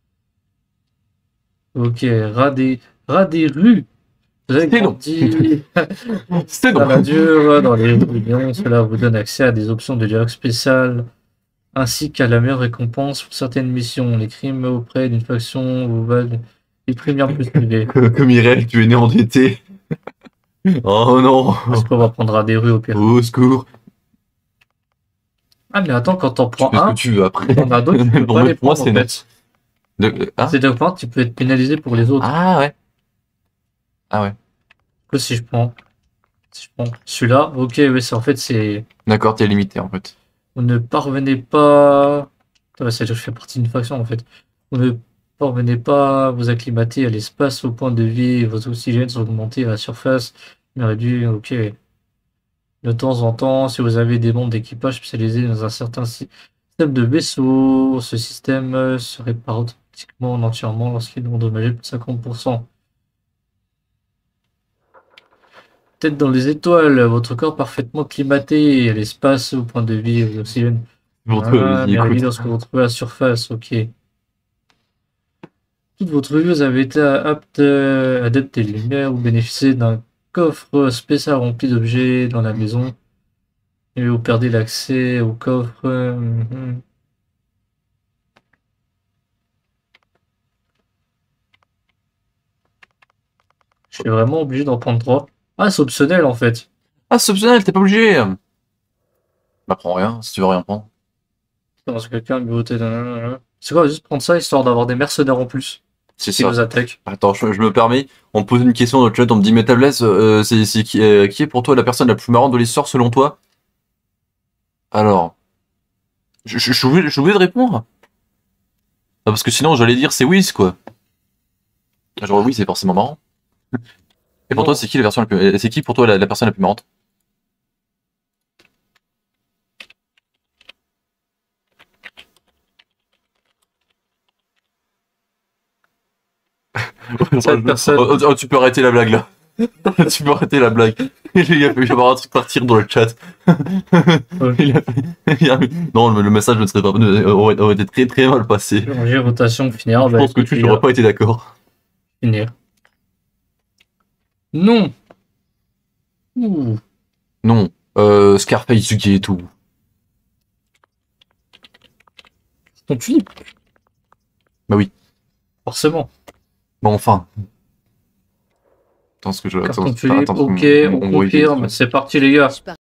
Ok, rat des rues. Vous avez C'est long. grandi C'est dans la non. dure, dans les réunions. Cela vous donne accès à des options de dialogue spécial, ainsi qu'à la meilleure récompense pour certaines missions. Les crimes auprès d'une faction vous valent des primes bien plus élevées. Comme Irel, tu es né en été. Oh non. Parce qu'on va prendre à des rues au pire. Au secours. Ah, mais attends, quand t'en Tu prends fais ce que un, tu veux après. t'en as d'autres, tu peux Pour pas moi, les pour moi, prendre, c'est en net. fait. Hein? C'est-à-dire que tu peux être pénalisé pour les autres. Ah ouais. Ah ouais. Que si je prends celui-là, ok, oui, c'est en fait, c'est. D'accord, t'es limité en fait. Vous ne parvenez pas. Ouais, c'est-à-dire que je fais partie d'une faction, en fait. Vous ne parvenez pas à vous acclimater à l'espace, au point de vie, vos oxygènes sont augmentés à la surface, mais réduits, ok. De temps en temps, si vous avez des membres d'équipage spécialisés dans un certain système de vaisseau, ce système se répare automatiquement entièrement lorsqu'il est endommagé de 50%. Tête dans les étoiles, votre corps parfaitement climaté, l'espace, au point de vie, l'oxygène. Pour toi, Ah, vas-y, mais réduit écoute. lorsque vous retrouvez la surface, ok. Toute votre vie, vous avez été apte à adapter les lumières ou bénéficier d'un coffre spécial rempli d'objets dans la maison. Et vous perdez l'accès au coffre. Je suis vraiment obligé d'en prendre 3. Ah, c'est optionnel en fait. Ah, c'est optionnel, t'es pas obligé. Bah, prends rien si tu veux rien prendre. Parce que quelqu'un a voté. C'est quoi, juste prendre ça histoire d'avoir des mercenaires en plus C'est qui ça. nous attaquent. Attends, je me permets. On me pose une question dans le chat. On me dit, mais Tabless, c'est qui est pour toi la personne la plus marrante de l'histoire selon toi? Alors, je suis obligé de répondre. Ah, parce que sinon, j'allais dire c'est Whis, quoi. Genre, oui, c'est forcément marrant. Et pour Non. toi, c'est qui la version la plus... C'est qui pour toi la personne la plus marrante? Cette personne. Oh, tu peux arrêter la blague là. Tu peux arrêter la blague. Il y a pu y avoir un truc partir dans le chat. Non, le message ne serait pas, aurait été très très mal passé. Changer rotation, finir. Je pense que tu n'aurais pas été d'accord. Finir. Non. Ouh. Non. Scarface et tout. On tue. Bah oui. Forcément. Bon, enfin. Attends, ce que je. Carton Attends, tulip, attends, ok, on voit, confirme. C'est parti les gars.